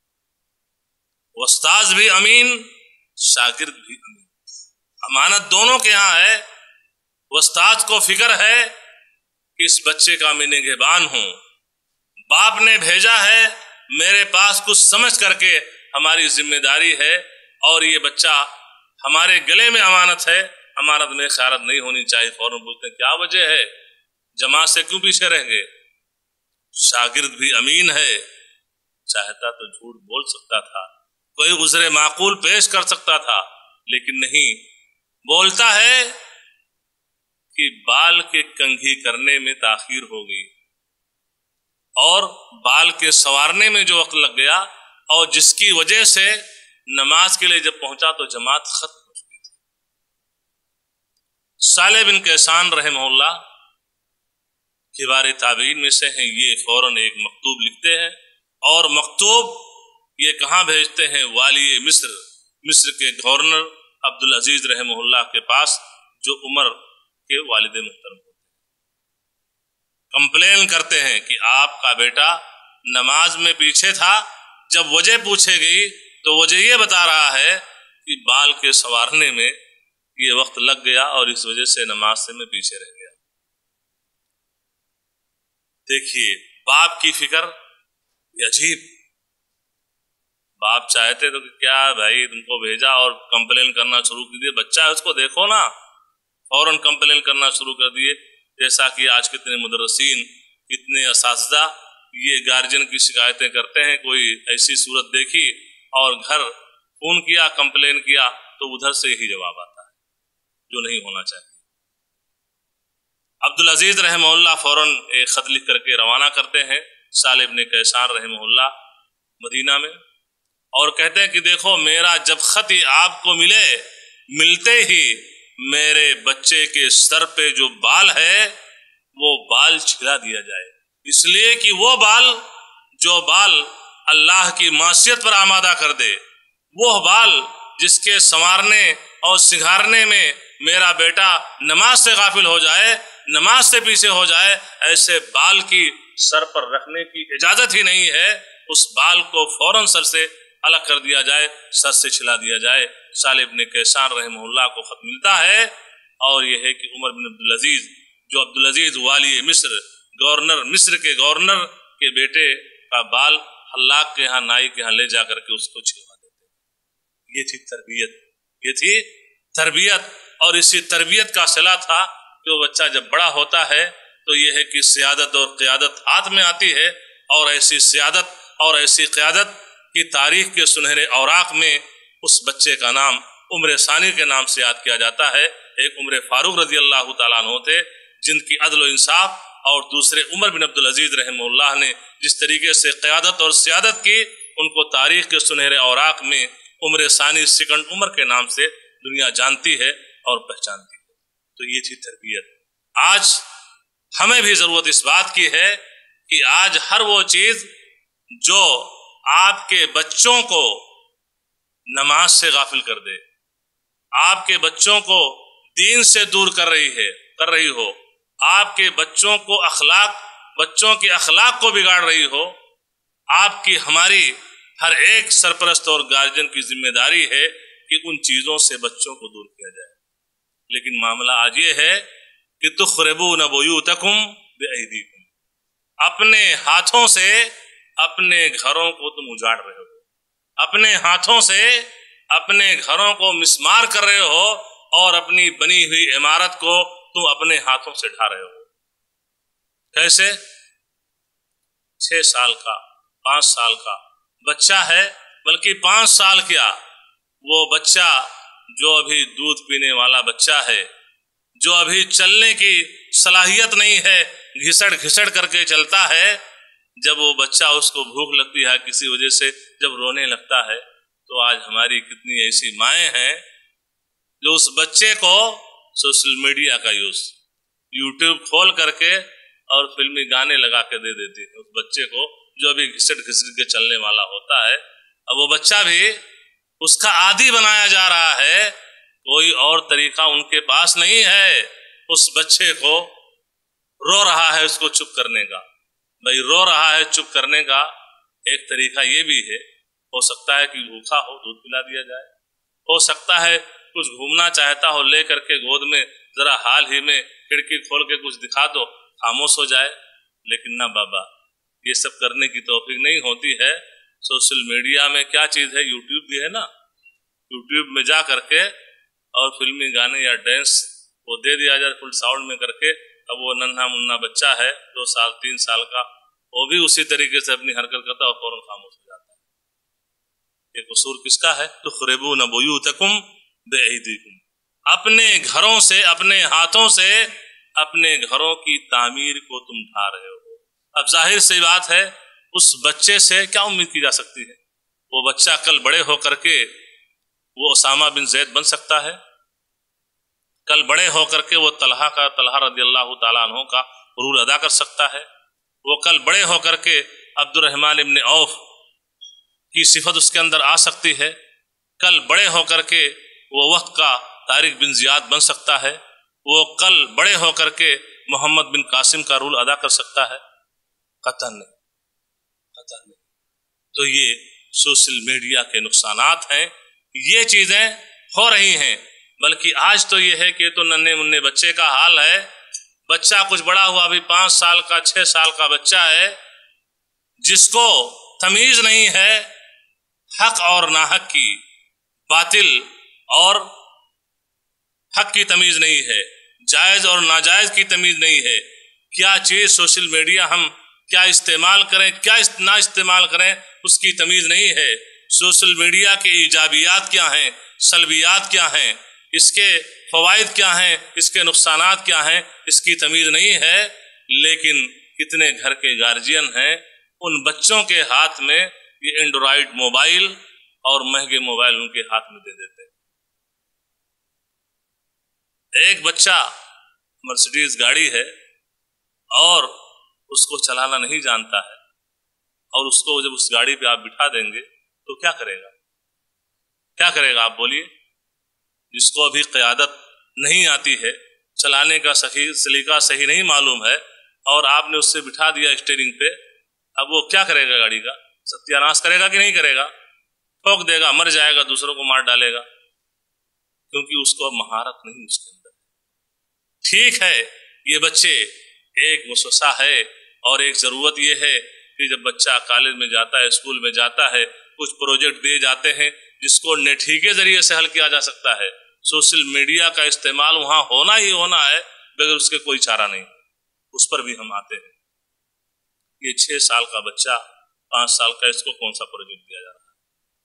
استاذ بھی امین، شاگرد بھی امین، امانت دونوں کے ہاں ہے۔ استاذ کو فکر ہے کہ اس بچے کا میں نگہبان ہوں، باپ نے بھیجا ہے میرے پاس کچھ سمجھ کر کے، ہماری ذمہ داری ہے اور یہ بچہ ہمارے گلے میں امانت ہے، امانت میں خیانت نہیں ہونی چاہیے۔ فوراً پوچھتے ہیں کیا وجہ ہے، جماعت سے کیوں پیچھے رہ گئے؟ شاگرد بھی امین ہے، چاہتا تو جھوٹ بول سکتا تھا، کوئی عذر معقول پیش کر سکتا تھا، لیکن نہیں، بولتا ہے کہ بال کے کنگھی کرنے میں تاخیر ہوگی اور بال کے سنوارنے میں جو وقت لگ گیا، اور جس کی وجہ سے نماز کے لیے جب پہنچا تو جماعت ختم ہو چکی تھی۔ صالح بن کیسان رحمہ اللہ کبار تابعین میں سے ہیں، یہ فوراً ایک مکتوب لکھتے ہیں، اور مکتوب یہ کہاں بھیجتے ہیں؟ والی مصر کے گورنر عبدالعزیز رحمہ اللہ کے پاس، جو عمر کے والد محترم ہوتے ہیں۔ کمپلین کرتے ہیں کہ آپ کا بیٹا نماز میں پیچھے تھا، جب وجہ پوچھے گئی تو وجہ یہ بتا رہا ہے کہ بال کے سنوارنے میں یہ وقت لگ گیا اور اس وجہ سے نماز سے میں پیچھے رہ گیا۔ دیکھیے باپ کی فکر یہ عجیب، باپ چاہتے تو کہ کیا بھائی تم کو بھیجا اور کمپلین کرنا شروع کر دیے، بچہ ہے اس کو دیکھو نا، فوراً کمپلین کرنا شروع کر دیے۔ جیسا کہ آج کتنے مدرسین، کتنے اساتذہ یہ گارجین کی شکایتیں کرتے ہیں، کوئی ایسی صورت دیکھی اور گھر فون کیا، کمپلین کیا تو ادھر سے یہی جواب آتا ہے جو نہیں ہونا چاہیے۔ عبدالعزیز رحمہ اللہ فوراً ایک خط لکھ کر کے روانہ کرتے ہیں صالح بن کیسان رحمہ اللہ مدینہ میں، اور کہتے ہیں کہ دیکھو میرا جب خط آپ کو ملتے ہی میرے بچے کے سر پہ جو بال ہے وہ بال چھلا دیا جائے، اس لیے کہ وہ بال جو بال اللہ کی معصیت پر آمادہ کر دے، وہ بال جس کے سنوارنے اور سنگھارنے میں میرا بیٹا نماز سے غافل ہو جائے، نماز سے پیچھے ہو جائے، ایسے بال کی سر پر رکھنے کی اجازت ہی نہیں ہے، اس بال کو فوراً سر سے الگ کر دیا جائے، سر سے چھلا دیا جائے۔ صالح بن کیسان رحمہ اللہ کو خط ملتا ہے، اور یہ ہے کہ عمر بن عبدالعزیز، جو عبدالعزیز والی مصر، گورنر مصر کے گورنر کے بیٹے کا بال حلاق کے ہاں، نائی کے ہاں لے جا کر کے اس کو چھلوا دیتے۔ یہ تھی تربیت، یہ تھی تربیت، اور اسی تربیت کا صلہ تھا کہ وہ بچہ جب بڑا ہوتا ہے تو یہ ہے کہ سیادت اور قیادت ہاتھ میں آتی ہے، اور ایسی سیادت اور ایسی قیادت کی تاریخ کے سنہرے اوراق میں اس بچے کا نام عمر ثانی کے نام سے یاد کیا جاتا ہے۔ ایک عمر فاروق رضی اللہ تعالیٰ عنہ تھے جن کی عدل و انصاف، اور دوسرے عمر بن عبدالعزیز رحمہ اللہ نے جس طریقے سے قیادت اور سیادت کی، ان کو تاریخ کے سنہرے اوراق میں عمر ثانی سیکنڈ عمر کے نام سے دنیا جانتی ہے اور پہچانتی ہے۔ تو یہ تھی تربیت۔ آج ہمیں بھی ضرورت اس بات کی ہے کہ آج ہر وہ چیز جو آپ کے بچوں کو نماز سے غافل کر دے، آپ کے بچوں کو دین سے دور کر رہی ہو، آپ کے بچوں کو بچوں کے اخلاق کو بگاڑ رہی ہو، آپ کی ہماری ہر ایک سرپرست اور گارجین کی ذمہ داری ہے کہ ان چیزوں سے بچوں کو دور کیا جائے۔ لیکن معاملہ آج یہ ہے کہ تخربون بیوتکم بایدیکم، اپنے ہاتھوں سے اپنے گھروں کو تم اجاڑ رہے ہو، اپنے ہاتھوں سے اپنے گھروں کو مسمار کر رہے ہو، اور اپنی بنی ہوئی عمارت کو تم اپنے ہاتھوں سے ڈھا رہے ہو۔ کیسے؟ 6 سال کا 5 سال کا بچہ ہے، بلکہ 5 سال کیا، وہ بچہ جو ابھی دودھ پینے والا بچہ ہے، جو ابھی چلنے کی صلاحیت نہیں ہے، گھسڑ گھسڑ کر کے چلتا ہے، جب وہ بچہ اس کو بھوک لگتی ہے کسی وجہ سے جب رونے لگتا ہے، تو آج ہماری کتنی ایسی مائیں ہیں جو اس بچے کو سوشل میڈیا کا یوٹیوب کھول کر کے اور فلمی گانے لگا کے دے دیتی ہے اس بچے کو جو ابھی گھسٹ گھسٹ کے چلنے والا ہوتا ہے۔ اب وہ بچہ بھی اس کا عادی بنایا جا رہا ہے کوئی اور طریقہ ان کے پاس نہیں ہے اس بچے کو رو رہا ہے اس کو چپ کرنے کا. بھائی رو رہا ہے چپ کرنے کا ایک طریقہ یہ بھی ہے، ہو سکتا ہے کہ بھوکا ہو دودھ پلا دیا جائے، ہو سکتا ہے کچھ گھومنا چاہتا ہو لے کر کے گود میں ذرا حال ہی میں کھڑکی کھول کے کچھ دکھا دو خاموش ہو جائے. لیکن نہ بابا، یہ سب کرنے کی توفیق نہیں ہوتی ہے. سوشل میڈیا میں کیا چیز ہے، یوٹیوب بھی ہے نا، یوٹیوب میں جا کر کے اور فلمی گانے یا ڈانس وہ دے دیا جائے فل ساؤنڈ میں کر کے. اب وہ ننھا منہ بچہ ہے 2 سال 3 سال کا، وہ بھی اسی طریقے سے اپنی حرکت کرتا ہے اور فوراً خاموش ہو جاتا ہے. یہ قصور کس کا ہے؟ تخربون بیوتکم بأیدیکم، اپنے گھروں سے، اپنے ہاتھوں سے اپنے گھروں کی تعمیر کو تم ڈھا رہے ہو. اب ظاہر سی بات ہے اس بچے سے کیا امید کی جا سکتی ہے؟ وہ بچہ کل بڑے ہو کر کے وہ اسامہ بن زید بن سکتا ہے، کل بڑے ہو کر کے وہ طلحہ رضی اللہ تعالیٰ عنہ کا رول ادا کر سکتا ہے، وہ کل بڑے ہو کر کے عبد الرحمن ابن عوف کی صفت اس کے اندر آ سکتی ہے، کل بڑے ہو کر کے وہ وقت کا طارق بن زیاد بن سکتا ہے، وہ کل بڑے ہو کر کے محمد بن قاسم کا رول ادا کر سکتا ہے. قطعاً نہیں، قطعاً نہیں. تو یہ سوشل میڈیا کے نقصانات ہیں، یہ چیزیں ہو رہی ہیں. بلکہ آج تو یہ ہے کہ تو ننھے منھے بچے کا حال ہے، بچہ کچھ بڑا ہوا ابھی 5 سال کا 6 سال کا بچہ ہے جس کو تمیز نہیں ہے حق اور ناحق کی، باطل اور حق کی تمیز نہیں ہے، جائز اور ناجائز کی تمیز نہیں ہے. کیا چیز سوشل میڈیا ہم کیا استعمال کریں کیا نہ استعمال کریں اس کی تمیز نہیں ہے. سوشل میڈیا کے ایجابیات کیا ہیں، سلبیات کیا ہیں، اس کے فوائد کیا ہیں، اس کے نقصانات کیا ہیں، اس کی تمیز نہیں ہے. لیکن کتنے گھر کے گارجین ہیں ان بچوں کے ہاتھ میں یہ اینڈرائڈ موبائل اور مہنگے موبائل ان کے ہاتھ میں دے دیتے ہیں. ایک بچہ مرسیڈیز گاڑی ہے اور اس کو چلانا نہیں جانتا ہے، اور اس کو جب اس گاڑی پہ آپ بٹھا دیں گے تو کیا کرے گا؟ کیا کرے گا آپ بولیے؟ جس کو ابھی قیادت نہیں آتی ہے، چلانے کا سلیقہ صحیح نہیں معلوم ہے، اور آپ نے اس سے بٹھا دیا اسٹیئرنگ پہ، اب وہ کیا کرے گا؟ گاڑی کا ستیہ ناش کرے گا کہ نہیں کرے گا؟ ٹھوک دے گا، مر جائے گا، دوسروں کو مار ڈالے گا، کیونکہ اس کو اب مہارت نہیں اس کے اندر. ٹھیک ہے، یہ بچے ایک وسوسہ ہے، اور ایک ضرورت یہ ہے کہ جب بچہ کالج میں جاتا ہے، اسکول میں جاتا ہے، کچھ پروجیکٹ دیے جاتے ہیں جس کو نیٹ ہی کے ذریعے سے حل کیا جا سکتا ہے. سوشل میڈیا کا استعمال وہاں ہونا ہی ہونا ہے، بغیر اس کے کوئی چارہ نہیں. اس پر بھی ہم آتے ہیں. یہ 6 سال کا بچہ 5 سال کا، اس کو کون سا پروجیکٹ دیا جا رہا ہے؟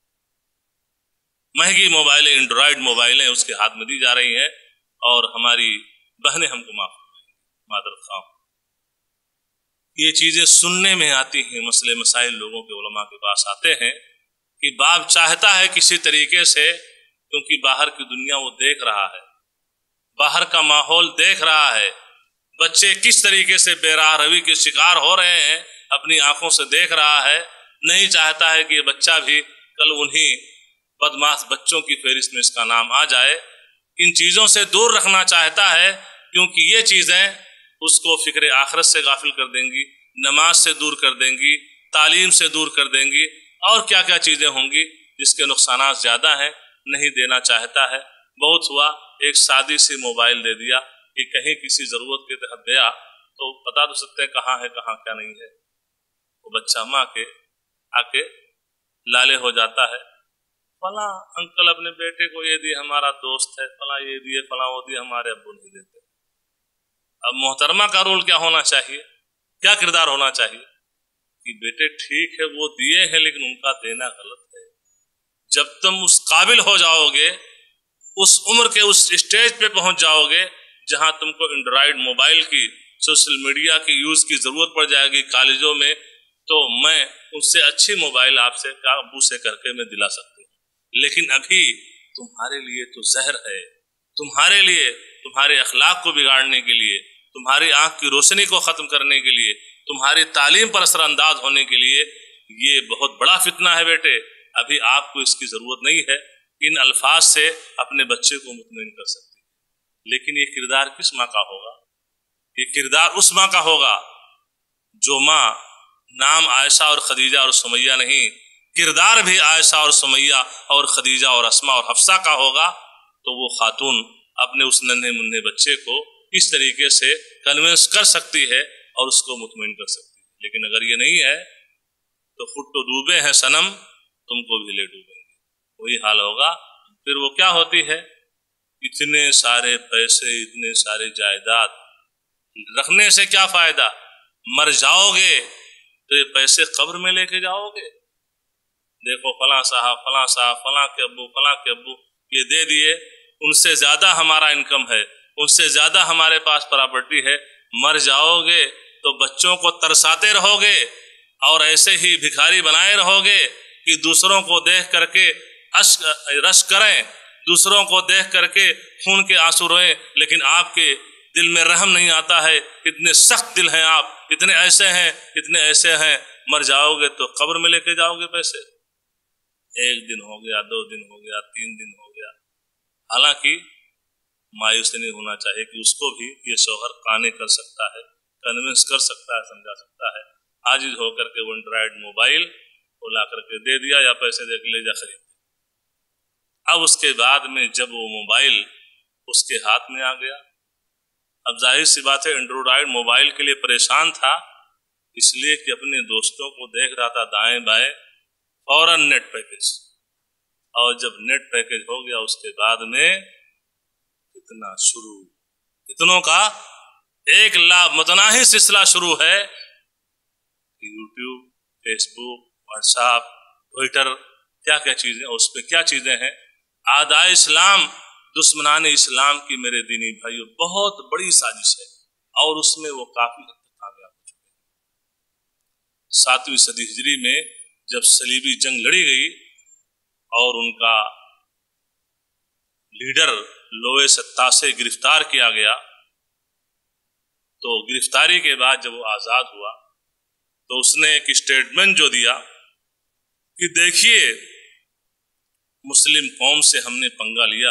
مہنگی موبائلیں، اینڈرائڈ موبائلیں اس کے ہاتھ میں دی جا رہی ہیں، اور ہماری بہنیں ہم کو معاف مادر خواہ. یہ چیزیں سننے میں آتی ہیں، مسئلے مسائل لوگوں کے علماء کے پاس آتے ہیں کہ باپ چاہتا ہے کسی طریقے سے، کیونکہ باہر کی دنیا وہ دیکھ رہا ہے، باہر کا ماحول دیکھ رہا ہے، بچے کس طریقے سے بے راہ روی کے شکار ہو رہے ہیں اپنی آنکھوں سے دیکھ رہا ہے. نہیں چاہتا ہے کہ یہ بچہ بھی کل انہی بدماش بچوں کی فہرست میں اس کا نام آ جائے. ان چیزوں سے دور رکھنا چاہتا ہے، کیونکہ یہ چیزیں اس کو فکر آخرت سے غافل کر دیں گی، نماز سے دور کر دیں گی، تعلیم سے دور کر دیں گی، اور کیا کیا چیزیں ہوں گی جس کے نقصانات زیادہ ہیں. نہیں دینا چاہتا ہے. بہت ہوا ایک سادی سی موبائل دے دیا کہ کہیں کسی ضرورت کے تحت گیا تو بتا تو سکتے ہیں کہاں ہے کہاں کیا نہیں ہے. وہ بچہ ماں کے آ کے لالے ہو جاتا ہے، فلاں انکل اپنے بیٹے کو یہ دیے، ہمارا دوست ہے، فلاں یہ دیے، فلاں وہ دیے، ہمارے ابو نہیں دیتے. اب محترمہ کا رول کیا ہونا چاہیے، کیا کردار ہونا چاہیے کہ بیٹے ٹھیک ہے وہ دیے ہیں لیکن ان کا دینا غلط ہے. جب تم اس قابل ہو جاؤ گے، اس عمر کے اس اسٹیج پہ پہنچ جاؤ گے جہاں تم کو اینڈرائڈ موبائل کی، سوشل میڈیا کی یوز کی ضرورت پڑ جائے گی کالجوں میں، تو میں اس سے اچھی موبائل آپ سے ابو سے کر کے میں دلا سکتی ہوں. لیکن ابھی تمہارے لیے تو زہر ہے، تمہارے لیے، تمہارے اخلاق کو بگاڑنے کے لیے، تمہاری آنکھ کی روشنی کو ختم کرنے کے لیے، تمہاری تعلیم پر اثر انداز ہونے کے لیے یہ بہت بڑا فتنہ ہے. بیٹے ابھی آپ کو اس کی ضرورت نہیں ہے. ان الفاظ سے اپنے بچے کو مطمئن کر سکتی ہے، لیکن یہ کردار کس ماں کا ہوگا؟ یہ کردار اس ماں کا ہوگا جو ماں نام عائشہ اور خدیجہ اور سمیہ نہیں، کردار بھی عائشہ اور سمیہ اور خدیجہ اور اسماء اور حفصہ کا ہوگا، تو وہ خاتون اپنے اس ننھے منھے بچے کو اس طریقے سے کنونس کر سکتی ہے اور اس کو مطمئن کر سکتی ہے۔ لیکن اگر یہ نہیں ہے تو خود تو ڈوبے ہیں صنم، تم کو بھی لے ڈوبیں گے، وہی حال ہوگا۔ پھر وہ کیا ہوتی ہے؟ اتنے سارے پیسے، اتنے سارے جائیداد رکھنے سے کیا فائدہ؟ مر جاؤ گے تو یہ پیسے قبر میں لے کے جاؤ گے۔ دیکھو فلاں صاحب، فلاں صاحب، فلاں کے ابو، فلاں کے ابو یہ دے دیے، ان سے زیادہ ہمارا انکم ہے، ان سے زیادہ ہمارے پاس پراپرٹی ہے۔ مر جاؤ گے تو بچوں کو ترساتے رہو گے اور ایسے ہی بھکاری بنائے رہو گے کہ دوسروں کو دیکھ کر کے رش کریں، دوسروں کو دیکھ کر کے خون کے آنسو روئیں، لیکن آپ کے دل میں رحم نہیں آتا ہے۔ اتنے سخت دل ہیں آپ، اتنے ایسے ہیں، اتنے ایسے ہیں۔ مر جاؤ گے تو قبر میں لے کے جاؤ گے پیسے۔ ایک دن ہو گیا، 2 دن ہو گیا، 3 دن ہو گیا۔ حالانکہ مایوس نہیں ہونا چاہیے کہ اس کو بھی یہ شوہر قانع کر سکتا ہے، کنونس کر سکتا ہے، سمجھا سکتا ہے۔ عاجز ہو کر کے وہ اینڈرائڈ موبائل وہ لا کر کے دے دیا یا پیسے دے کے لے جا خرید۔ اب اس کے بعد میں جب وہ موبائل اس کے ہاتھ میں آ گیا، اب ظاہر سی بات ہے اینڈرائڈ موبائل کے لیے پریشان تھا، اس لیے کہ اپنے دوستوں کو دیکھ رہا تھا دائیں بائیں، فوراً نیٹ پیکج، اور جب نیٹ پیکج ہو گیا اس کے بعد میں اتنا شروع، اتنوں کا ایک متناہی سلسلہ شروع ہے۔ YouTube, Facebook, WhatsApp, Twitter, کیا کیا چیزیں، اس پہ کیا چیزیں ہیں۔ اعدائے اسلام، دشمنان اسلام کی میرے دینی بھائیوں بہت بڑی سازش ہے، اور اس میں وہ کافی حد تک کامیاب ہو چکے ہیں۔ 7ویں صدی ہجری میں جب صلیبی جنگ لڑی گئی اور ان کا لیڈر لوئے ستا سے گرفتار کیا گیا، تو گرفتاری کے بعد جب وہ آزاد ہوا تو اس نے ایک اسٹیٹمنٹ جو دیا کہ دیکھیے مسلم قوم سے ہم نے پنگا لیا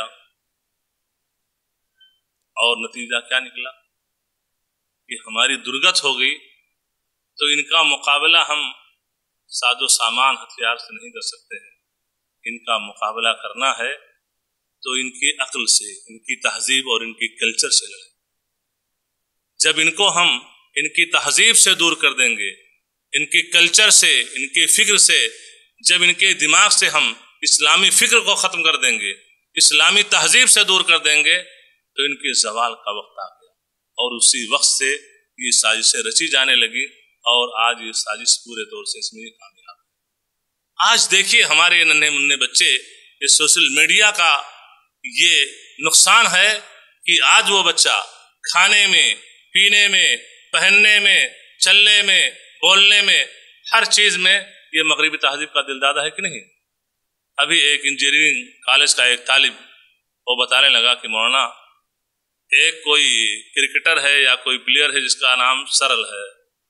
اور نتیجہ کیا نکلا کہ ہماری درگت ہو گئی، تو ان کا مقابلہ ہم ساز و سامان ہتھیار سے نہیں کر سکتے ہیں، ان کا مقابلہ کرنا ہے تو ان کی عقل سے، ان کی تہذیب اور ان کی کلچر سے لڑیں۔ جب ان کو ہم ان کی تہذیب سے دور کر دیں گے، ان کی کلچر سے، ان کی فکر سے، جب ان کے دماغ سے ہم اسلامی فکر کو ختم کر دیں گے، اسلامی تہذیب سے دور کر دیں گے، تو ان کے زوال کا وقت آ گیا، اور اسی وقت سے یہ سازشیں رچی جانے لگی، اور آج یہ سازش پورے طور سے اس میں کامیاب ہے۔ آج دیکھیے ہمارے ننھے منھے بچے، یہ سوشل میڈیا کا یہ نقصان ہے کہ آج وہ بچہ کھانے میں، پینے میں، پہننے میں، چلنے میں، بولنے میں، ہر چیز میں یہ مغربی تہذیب کا دلدادہ ہے کہ نہیں؟ ابھی ایک انجینئرنگ کالج کا ایک طالب وہ بتانے لگا کہ مولانا ایک کوئی کرکٹر ہے یا کوئی پلیئر ہے جس کا نام سرل ہے،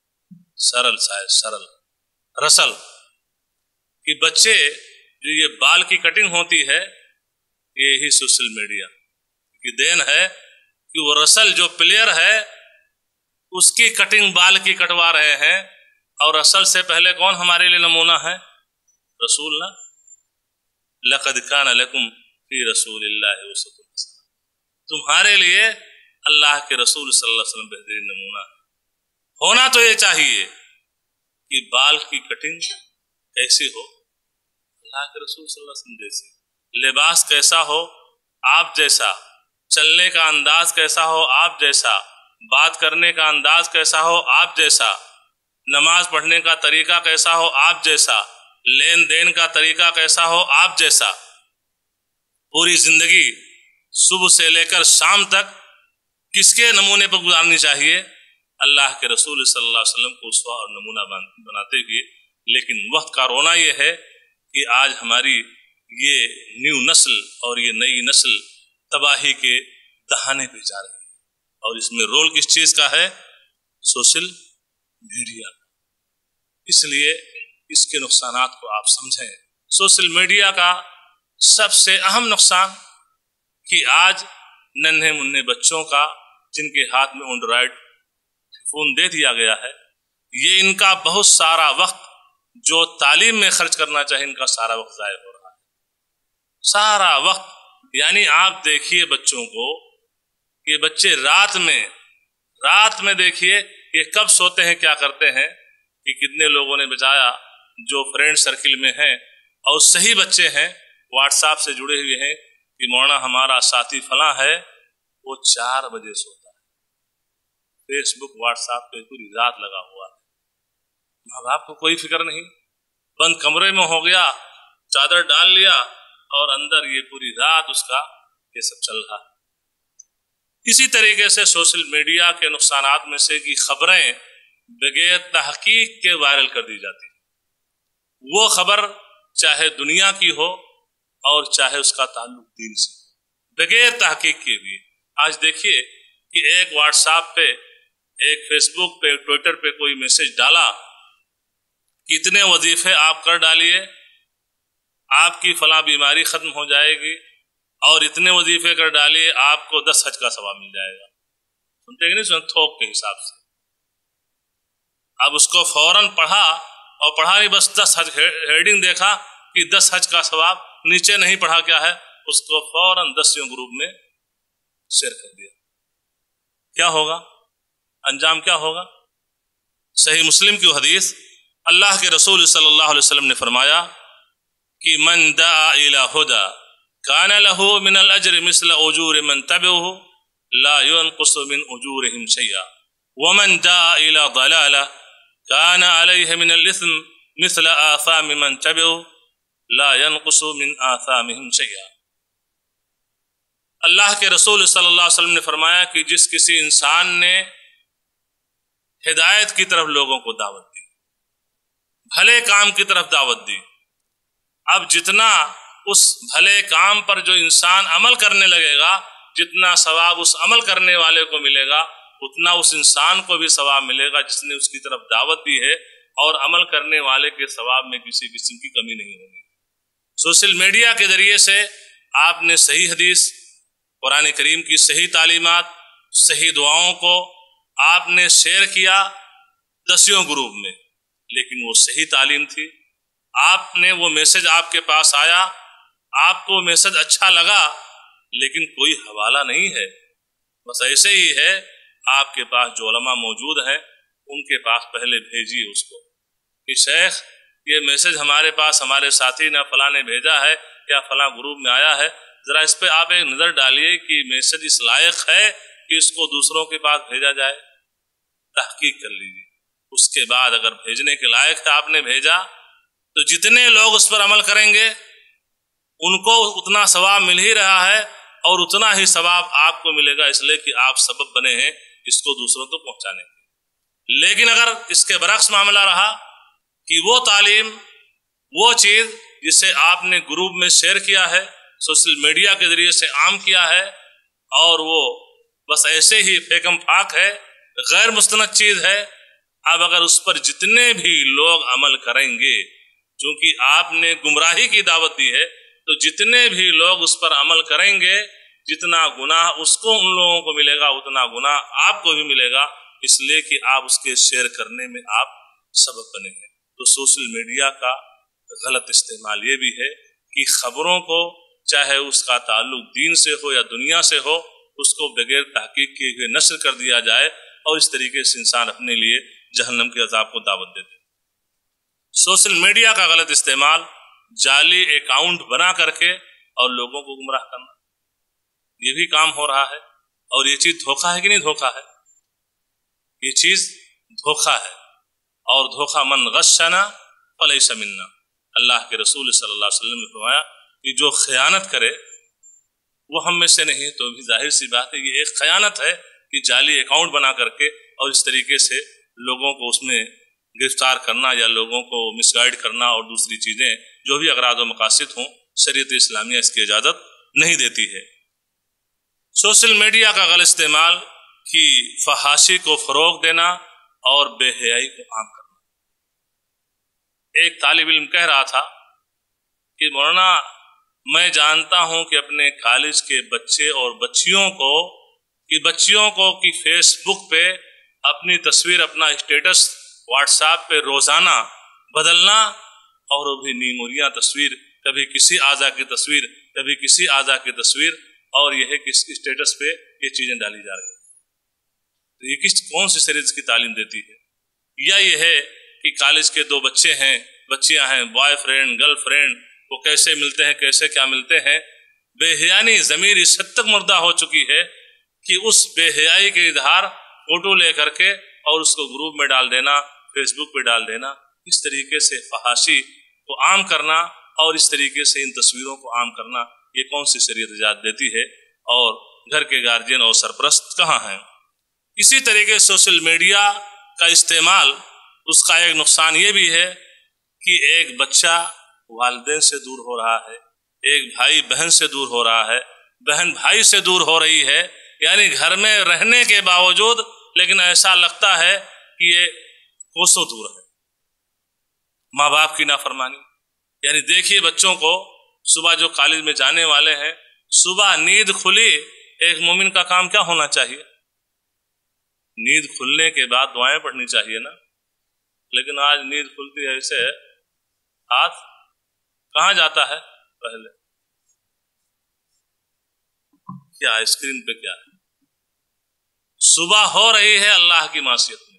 سرل رسل، کہ بچے جو یہ بال کی کٹنگ ہوتی ہے یہی سوشل میڈیا کی دین ہے کہ وہ رسل جو پلیئر ہے اس کی کٹنگ بال کی کٹوا رہے ہیں، اور رسل سے پہلے کون ہمارے لیے نمونہ ہے؟ رسول اللہ، لقد کان لکم فی رسول اللہ اسوۃ حسنہ، تمہارے لیے اللہ کے رسول صلی اللہ علیہ وسلم بہترین نمونہ ہے۔ ہونا تو یہ چاہیے کہ بال کی کٹنگ کیسی ہو؟ اللہ کے رسول صلی اللہ علیہ وسلم جیسی، لباس کیسا ہو؟ آپ جیسا، چلنے کا انداز کیسا ہو؟ آپ جیسا، بات کرنے کا انداز کیسا ہو؟ آپ جیسا، نماز پڑھنے کا طریقہ کیسا ہو؟ آپ جیسا، لین دین کا طریقہ کیسا ہو؟ آپ جیسا۔ پوری زندگی صبح سے لے کر شام تک کس کے نمونے پر گزارنی چاہیے؟ اللہ کے رسول صلی اللہ علیہ وسلم کو اسوہ اور نمونہ بناتے ہوئے۔ لیکن وقت کا رونا یہ ہے کہ آج ہماری یہ نیو نسل اور یہ نئی نسل تباہی کے دہانے پہ جا رہی ہے، اور اس میں رول کس چیز کا ہے؟ Social media. اس لیے اس کے نقصانات کو آپ سمجھیں۔ سوشل میڈیا کا سب سے اہم نقصان کہ آج ننھے منھے بچوں کا جن کے ہاتھ میں اینڈرائڈ فون دے دیا گیا ہے، یہ ان کا بہت سارا وقت جو تعلیم میں خرچ کرنا چاہیے ان کا سارا وقت ضائع ہو رہا ہے، سارا وقت۔ یعنی آپ دیکھیے بچوں کو، یہ بچے رات میں دیکھیے یہ کب سوتے ہیں، کیا کرتے ہیں، کہ کتنے لوگوں نے بچایا جو فرینڈ سرکل میں ہیں اور صحیح بچے ہیں واٹس ایپ سے جڑے ہوئے ہیں کہ مولانا ہمارا ساتھی فلاں ہے، وہ 4 بجے سوتا ہے، فیس بک واٹس ایپ پہ پوری رات لگا ہوا ہے، ماں باپ کو کوئی فکر نہیں، بند کمرے میں ہو گیا، چادر ڈال لیا اور اندر یہ پوری رات اس کا یہ سب چل رہا ہے۔ اسی طریقے سے سوشل میڈیا کے نقصانات میں سے کہ خبریں بغیر تحقیق کے وائرل کر دی جاتی ہیں، وہ خبر چاہے دنیا کی ہو اور چاہے اس کا تعلق دین سے، بغیر تحقیق کے بھی۔ آج دیکھیے کہ ایک واٹس ایپ پہ، ایک فیس بک پہ، ٹویٹر پہ کوئی میسج ڈالا، کتنے وظیفے آپ کر ڈالیے، آپ کی فلاں بیماری ختم ہو جائے گی، اور اتنے وظیفے کر ڈالیے آپ کو 10 حج کا ثواب مل جائے گا۔ سنتے کہ نہیں سنتے؟ تھوک کے حساب سے۔ اب اس کو فوراً پڑھا، اور پڑھا نہیں بس 10 حج ہیڈنگ دیکھا کہ 10 حج کا ثواب، نیچے نہیں پڑھا کیا ہے، اس کو فوراً 10 گروپ میں شیئر کر دیا۔ کیا ہوگا انجام، کیا ہوگا؟ صحیح مسلم کی حدیث، اللہ کے رسول صلی اللہ علیہ وسلم نے فرمایا کہ من دعا الی ہدی کان له من الاجر مثل اجور من تبعه لا ينقص من اجورهم شيئا ومن دعا الى ضلاله كان عليه من الاثم مثل آثام من تبعه لا ينقص من آثامهم شيئا۔ اللہ کے رسول صلی اللہ علیہ وسلم نے فرمایا کہ جس کسی انسان نے ہدایت کی طرف لوگوں کو دعوت دی، بھلے کام کی طرف دعوت دی، اب جتنا اس بھلے کام پر جو انسان عمل کرنے لگے گا، جتنا ثواب اس عمل کرنے والے کو ملے گا، اتنا اس انسان کو بھی ثواب ملے گا جس نے اس کی طرف دعوت دی ہے، اور عمل کرنے والے کے ثواب میں کسی قسم کی کمی نہیں ہوگی۔ سوشل میڈیا کے ذریعے سے آپ نے صحیح حدیث، قرآن کریم کی صحیح تعلیمات، صحیح دعاؤں کو آپ نے شیئر کیا 10 گروپ میں، لیکن وہ صحیح تعلیم تھی، آپ نے وہ میسج آپ کے پاس آیا، آپ کو میسج اچھا لگا، لیکن کوئی حوالہ نہیں ہے، بس ایسے ہی ہے، آپ کے پاس جو علماء موجود ہیں ان کے پاس پہلے بھیجیے اس کو کہ شیخ یہ میسج ہمارے پاس ہمارے ساتھی نے فلاں نے بھیجا ہے یا فلاں گروپ میں آیا ہے، ذرا اس پہ آپ ایک نظر ڈالیے کہ میسج اس لائق ہے کہ اس کو دوسروں کے پاس بھیجا جائے، تحقیق کر لیجیے، اس کے بعد اگر بھیجنے کے لائق ہے آپ نے بھیجا، تو جتنے لوگ اس پر عمل کریں گے ان کو اتنا ثواب مل ہی رہا ہے، اور اتنا ہی ثواب آپ کو ملے گا، اس لیے کہ آپ سبب بنے ہیں اس کو دوسروں تک پہنچانے کے۔ لیکن اگر اس کے برعکس معاملہ رہا کہ وہ تعلیم، وہ چیز جسے آپ نے گروپ میں شیئر کیا ہے، سوشل میڈیا کے ذریعے سے عام کیا ہے، اور وہ بس ایسے ہی پھیکم پھاک ہے، غیر مستند چیز ہے، اب اگر اس پر جتنے بھی لوگ عمل کریں گے، چونکہ آپ نے گمراہی کی دعوت دی ہے، تو جتنے بھی لوگ اس پر عمل کریں گے، جتنا گناہ اس کو ان لوگوں کو ملے گا اتنا گناہ آپ کو بھی ملے گا، اس لیے کہ آپ اس کے شیئر کرنے میں آپ سبب بنے ہیں۔ تو سوشل میڈیا کا غلط استعمال یہ بھی ہے کہ خبروں کو، چاہے اس کا تعلق دین سے ہو یا دنیا سے ہو، اس کو بغیر تحقیق کیے ہوئے نشر کر دیا جائے، اور اس طریقے سے انسان اپنے لیے جہنم کے عذاب کو دعوت دیتے۔ سوشل میڈیا کا غلط استعمال، جعلی اکاؤنٹ بنا کر کے اور لوگوں کو گمراہ کرنا، یہ بھی کام ہو رہا ہے، اور یہ چیز دھوکہ ہے کہ نہیں دھوکہ ہے؟ یہ چیز دھوکہ ہے، اور دھوکہ من غشنا فلیس منا، اللہ کے رسول صلی اللہ علیہ وسلم نے فرمایا کہ جو خیانت کرے وہ ہم میں سے نہیں، تو بھی ظاہر سی بات ہے یہ ایک خیانت ہے کہ جعلی اکاؤنٹ بنا کر کے اور اس طریقے سے لوگوں کو اس میں گرفتار کرنا یا لوگوں کو مس گائیڈ کرنا اور دوسری چیزیں جو بھی اغراض و مقاصد ہوں، شریعت اسلامیہ اس کی اجازت نہیں دیتی ہے۔ سوشل میڈیا کا غلط استعمال کی فحاشی کو فروغ دینا اور بے حیائی کو عام کرنا۔ ایک طالب علم کہہ رہا تھا کہ مولانا میں جانتا ہوں کہ اپنے کالج کے بچے اور بچیوں کو فیس بک پہ اپنی تصویر، اپنا اسٹیٹس واٹس ایپ پہ روزانہ بدلنا، اور وہ بھی نیموریاں تصویر، کبھی کسی اعضاء کی تصویر، کبھی کسی اعضاء کی تصویر، اور یہ ہے کہ اسٹیٹس پہ یہ چیزیں ڈالی جا رہی ہیں. تو یہ کون سی شریعت کی تعلیم دیتی ہے؟ یا یہ ہے کہ کالج کے دو بچے ہیں، بچیاں ہیں، بوائے فرینڈ گرل فرینڈ، وہ کیسے ملتے ہیں، کیسے کیا ملتے ہیں. بے حیانی ضمیر اس حد تک مردہ ہو چکی ہے کہ اس بے حیائی کے اظہار فوٹو لے کر کے اور اس کو گروپ میں ڈال دینا، فیس بک پہ ڈال دینا، اس طریقے سے فحاشی کو عام کرنا اور اس طریقے سے ان تصویروں کو عام کرنا، یہ کون سی شریعت اجازت دیتی ہے؟ اور گھر کے گارجین اور سرپرست کہاں ہیں؟ اسی طریقے سوشل میڈیا کا استعمال، اس کا ایک نقصان یہ بھی ہے کہ ایک بچہ والدین سے دور ہو رہا ہے، ایک بھائی بہن سے دور ہو رہا ہے، بہن بھائی سے دور ہو رہی ہے، یعنی گھر میں رہنے کے باوجود لیکن ایسا لگتا ہے کہ یہ کوسوں دور ہے. ماں باپ کی نافرمانی، یعنی دیکھیے بچوں کو صبح جو کالج میں جانے والے ہیں، صبح نیند کھلی، ایک مومن کا کام کیا ہونا چاہیے؟ نیند کھلنے کے بعد دعائیں پڑھنی چاہیے نا. لیکن آج نیند کھلتی ہے ایسے ہاتھ کہاں جاتا ہے؟ پہلے کیا اسکرین پہ کیا ہے؟ صبح ہو رہی ہے اللہ کی معصیت میں.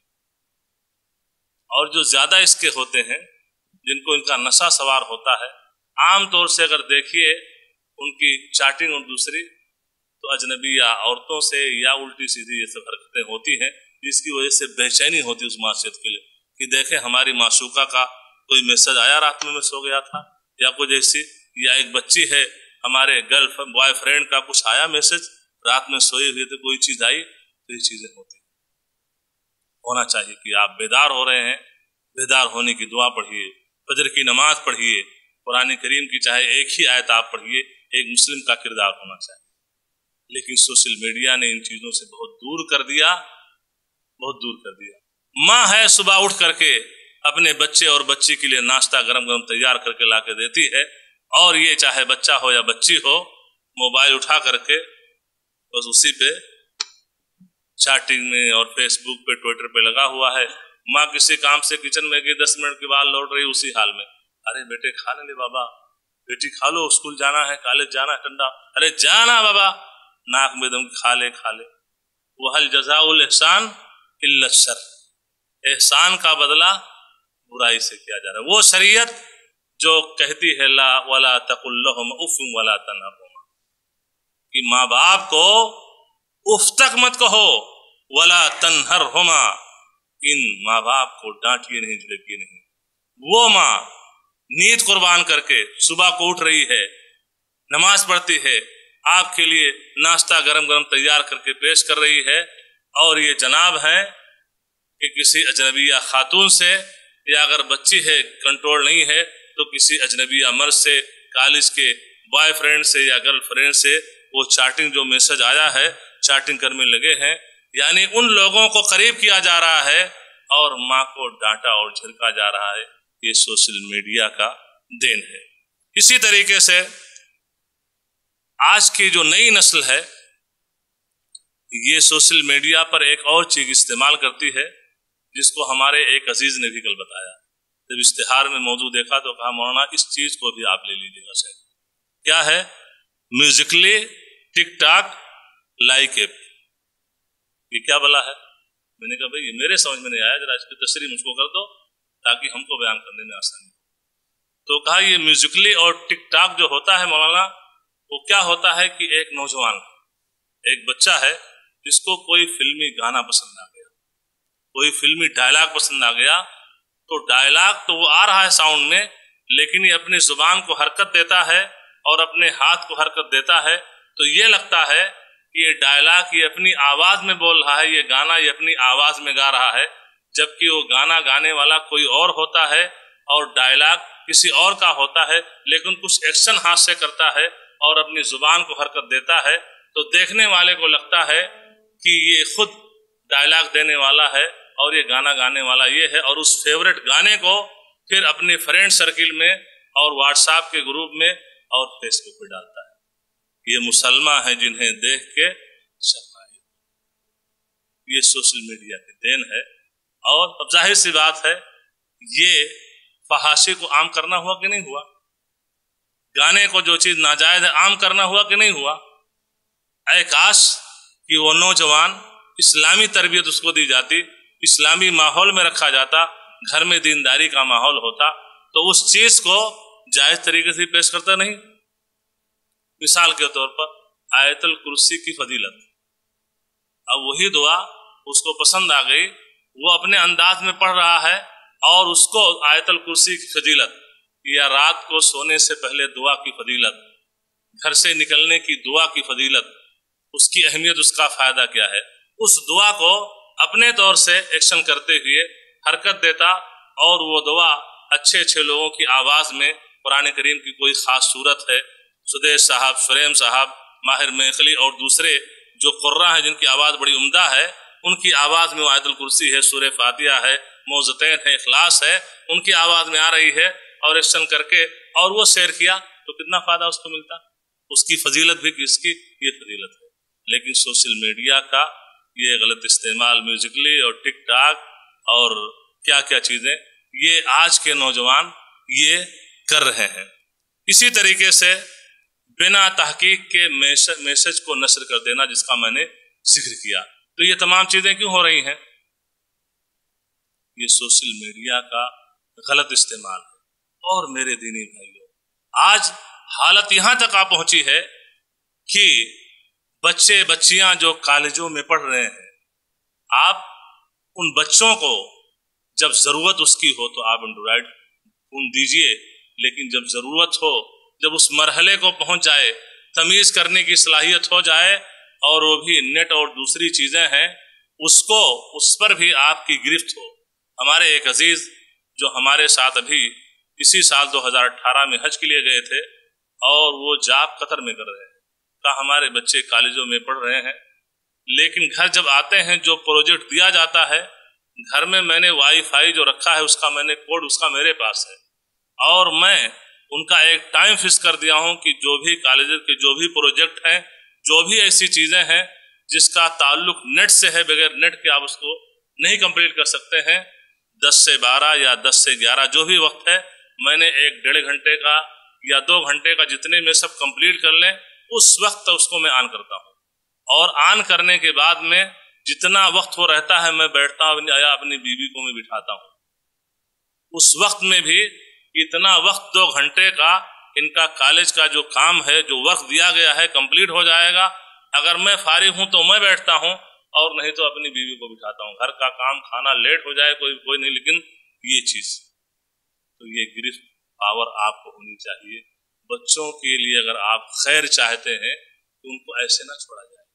اور جو زیادہ اس کے ہوتے ہیں، جن کو ان کا نشہ سوار ہوتا ہے، عام طور سے اگر دیکھیے ان کی چیٹنگ اور دوسری تو اجنبی یا عورتوں سے یا الٹی سیدھی یہ سب حرکتیں ہوتی ہیں، جس کی وجہ سے بے چینی ہوتی اس معصیت کے لیے کہ دیکھیں ہماری معشوقہ کا کوئی میسج آیا رات میں سو گیا تھا، یا کوئی جیسی، یا ایک بچی ہے ہمارے گرل بوائے فرینڈ کا کچھ آیا میسج، رات میں سوئی ہوئی تو کوئی چیز آئی، تو یہ چیزیں ہوتی ہیں. ہونا چاہیے کہ آپ بیدار ہو رہے ہیں، بیدار ہونے کی دعا پڑھیے، فجر کی نماز پڑھیے، قرآن کریم کی چاہے ایک ہی آیت آپ پڑھیے، ایک مسلم کا کردار ہونا چاہیے. لیکن سوشل میڈیا نے ان چیزوں سے بہت دور کر دیا، بہت دور کر دیا. ماں ہے صبح اٹھ کر کے اپنے بچے اور بچی کے لیے ناشتہ گرم گرم تیار کر کے لا کے دیتی ہے، اور یہ چاہے بچہ ہو یا بچی ہو، موبائل اٹھا کر کے بس اسی پہ چیٹنگ میں اور فیس بک پہ ٹویٹر پہ لگا ہوا ہے. ماں کسی کام سے کچن میں گئی، 10 منٹ کے بعد لوٹ رہی اسی حال میں، ارے بیٹے کھا لے بابا، بیٹی کھا لو، اسکول جانا ہے، کالج جانا ہے، ٹھنڈا، ارے جانا بابا، ناک میں دم کھا لے. وَهَلْ جَزَاءُ الْإِحْسَانِ إِلَّا الشَّرُّ، احسان کا بدلہ برائی سے کیا جا رہا ہے. وہ شریعت جو کہتی ہے لا وَلَا تَقُلْ لَهُمْ أُفٍّ وَلَا تَنْهَرْهُمَا، کہ ماں باپ کو اف تک مت کہو، وَلَا تَنْهَرْهُمَا، ان ماں باپ کو ڈانٹیے نہیں، جھڑکیے نہیں. وہ ماں نیند قربان کر کے صبح کو اٹھ رہی ہے، نماز پڑھتی ہے، آپ کے لیے ناشتہ گرم گرم تیار کر کے پیش کر رہی ہے، اور یہ جناب ہیں کہ کسی اجنبیہ خاتون سے، یا اگر بچی ہے کنٹرول نہیں ہے تو کسی اجنبیہ مرد سے، کالج کے بوائے فرینڈ سے یا گرل فرینڈ سے وہ چیٹنگ جو میسج آیا ہے چیٹنگ کرنے لگے ہیں. یعنی ان لوگوں کو قریب کیا جا رہا ہے اور ماں کو ڈانٹا اور جھڑکا جا رہا ہے. یہ سوشل میڈیا کا دین ہے. اسی طریقے سے آج کی جو نئی نسل ہے یہ سوشل میڈیا پر ایک اور چیز استعمال کرتی ہے جس کو ہمارے ایک عزیز نے بھی کل بتایا. جب اشتہار میں موضوع دیکھا تو کہا مولانا اس چیز کو بھی آپ لے لیجیے گا. شاید کیا ہے؟ Musically TikTok like app. یہ کیا بلا ہے؟ میں نے کہا بھائی یہ میرے سمجھ میں نہیں آیا، ذرا اس کی تشریح مجھ کو کر دو تاکہ ہم کو بیان کرنے میں آسانی. تو کہا یہ میوزکلی اور ٹک ٹاک جو ہوتا ہے مولانا، وہ کیا ہوتا ہے کہ ایک نوجوان، ایک بچہ ہے جس کو کوئی فلمی گانا پسند آ گیا، کوئی فلمی ڈائلاگ پسند آ گیا، تو ڈائلاگ تو وہ آ رہا ہے ساؤنڈ میں، لیکن یہ اپنی زبان کو حرکت دیتا ہے اور اپنے ہاتھ کو حرکت دیتا ہے، تو یہ لگتا ہے کہ یہ ڈائلاگ یہ اپنی آواز میں بول رہا ہے، یہ گانا یہ اپنی آواز میں گا رہا ہے، جبکہ وہ گانا گانے والا کوئی اور ہوتا ہے اور ڈائلاگ کسی اور کا ہوتا ہے، لیکن کچھ ایکشن ہاتھ سے کرتا ہے اور اپنی زبان کو حرکت دیتا ہے. تو دیکھنے والے کو لگتا ہے کہ یہ خود ڈائلاگ دینے والا ہے اور یہ گانا گانے والا یہ ہے، اور اس فیورٹ گانے کو پھر اپنے فرینڈ سرکل میں اور واٹس ایپ کے گروپ میں اور فیس بک پہ ڈالتا ہے، یہ مسلمان ہیں جنہیں دیکھ کے شرمائے۔ یہ سوشل میڈیا کی دین ہے۔ اور اب ظاہر سی بات ہے، یہ فحاشی کو عام کرنا ہوا کہ نہیں ہوا؟ گانے کو جو چیز ناجائز ہے عام کرنا ہوا کہ نہیں ہوا؟ اے کاش کہ وہ نوجوان اسلامی تربیت اس کو دی جاتی، اسلامی ماحول میں رکھا جاتا، گھر میں دینداری کا ماحول ہوتا تو اس چیز کو جائز طریقے سے پیش کرتا نہیں۔ مثال کے طور پر آیت الکرسی کی فضیلت، اب وہی دعا اس کو پسند آ گئی، وہ اپنے انداز میں پڑھ رہا ہے اور اس کو آیت الکرسی کی فضیلت یا رات کو سونے سے پہلے دعا کی فضیلت، گھر سے نکلنے کی دعا کی فضیلت، اس کی اہمیت، اس کا فائدہ کیا ہے، اس دعا کو اپنے طور سے ایکشن کرتے ہوئے حرکت دیتا، اور وہ دعا اچھے اچھے لوگوں کی آواز میں، قرآن کریم کی کوئی خاص صورت ہے، سدیش صاحب، شریم صاحب، ماہر میخلی اور دوسرے جو قراء ہیں جن کی آواز بڑی عمدہ ہے، ان کی آواز میں وہ آیت الکرسی ہے، سورہ فاتحہ ہے، موزتین ہے، اخلاص ہے، ان کی آواز میں آ رہی ہے، اور ایکشن کر کے اور وہ شیئر کیا تو کتنا فائدہ اس کو ملتا، اس کی فضیلت بھی کس کی، یہ فضیلت ہے۔ لیکن سوشل میڈیا کا یہ غلط استعمال، میوزکلی اور ٹک ٹاک اور کیا کیا چیزیں، یہ آج کے نوجوان یہ کر رہے ہیں۔ اسی طریقے سے بنا تحقیق کے میسج کو نشر کر دینا، جس کا میں نے ذکر کیا، تو یہ تمام چیزیں کیوں ہو رہی ہیں؟ یہ سوشل میڈیا کا غلط استعمال ہے۔ اور میرے دینی بھائیوں، آج حالت یہاں تک آ پہنچی ہے کہ بچے بچیاں جو کالجوں میں پڑھ رہے ہیں، آپ ان بچوں کو جب ضرورت اس کی ہو تو آپ اینڈرائڈ فون دیجئے، لیکن جب ضرورت ہو، جب اس مرحلے کو پہنچ جائے، تمیز کرنے کی صلاحیت ہو جائے، اور وہ بھی نیٹ اور دوسری چیزیں ہیں، اس پر بھی آپ کی گرفت ہو۔ ہمارے ایک عزیز جو ہمارے ساتھ ابھی اسی سال 2018 میں حج کے لیے گئے تھے، اور وہ جاب قطر میں کر رہے ہیں، کہا ہمارے بچے کالجوں میں پڑھ رہے ہیں، لیکن گھر جب آتے ہیں جو پروجیکٹ دیا جاتا ہے، گھر میں نے وائی فائی جو رکھا ہے اس کا میں نے کوڈ اس کا میرے پاس ہے، اور میں ان کا ایک ٹائم فکس کر دیا ہوں کہ جو بھی کالج کے جو بھی پروجیکٹ ہیں، جو بھی ایسی چیزیں ہیں جس کا تعلق نیٹ سے ہے، بغیر نیٹ کے آپ اس کو نہیں کمپلیٹ کر سکتے ہیں، 10 سے 12 یا 10 سے 11 جو بھی وقت ہے، میں نے 1-1.5 گھنٹے کا یا 2 گھنٹے کا جتنے میں سب کمپلیٹ کر لیں، اس وقت اس کو میں آن کرتا ہوں، اور آن کرنے کے بعد میں جتنا وقت وہ رہتا ہے میں بیٹھتا ہوں یا اپنی بیوی کو میں بٹھاتا ہوں، اس وقت میں بھی اتنا وقت 2 گھنٹے کا ان کا کالج کا جو کام ہے، جو وقت دیا گیا ہے، کمپلیٹ ہو جائے گا۔ اگر میں فارغ ہوں تو میں بیٹھتا ہوں، اور نہیں تو اپنی بیوی کو بٹھاتا ہوں، گھر کا کام، کھانا لیٹ ہو جائے کوئی نہیں، لیکن یہ چیز، تو یہ گرفت پاور آپ کو ہونی چاہیے۔ بچوں کے لیے اگر آپ خیر چاہتے ہیں تو ان کو ایسے نہ چھوڑا جائے۔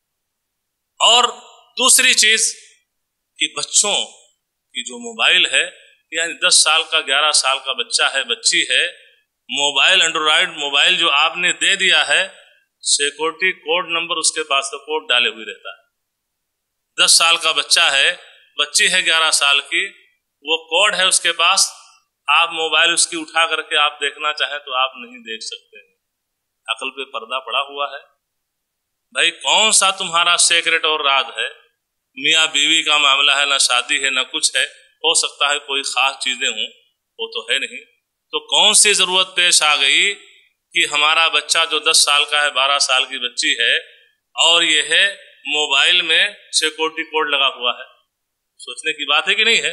اور دوسری چیز کہ بچوں کی جو موبائل ہے، یعنی 10 سال کا 11 سال کا بچہ ہے، بچی ہے، موبائل اینڈرائڈ موبائل جو آپ نے دے دیا ہے، سیکورٹی کوڈ نمبر اس کے پاس کوڈ ڈالے ہوئے رہتا ہے۔ 10 سال کا بچہ ہے، بچی ہے 11 سال کی، وہ کوڈ ہے اس کے پاس، آپ موبائل اس کی اٹھا کر کے آپ دیکھنا چاہیں تو آپ نہیں دیکھ سکتے ہیں، عقل پہ پردہ پڑا ہوا ہے۔ بھائی کون سا تمہارا سیکرٹ اور راز ہے؟ میاں بیوی کا معاملہ ہے، نہ شادی ہے نہ کچھ ہے، ہو سکتا ہے کوئی خاص چیزیں ہوں، وہ تو ہے نہیں، تو کون سی ضرورت پیش آ گئی کہ ہمارا بچہ جو 10 سال کا ہے، 12 سال کی بچی ہے، اور یہ ہے موبائل میں سیکورٹی کوڈ لگا ہوا ہے؟ سوچنے کی بات ہے کہ نہیں ہے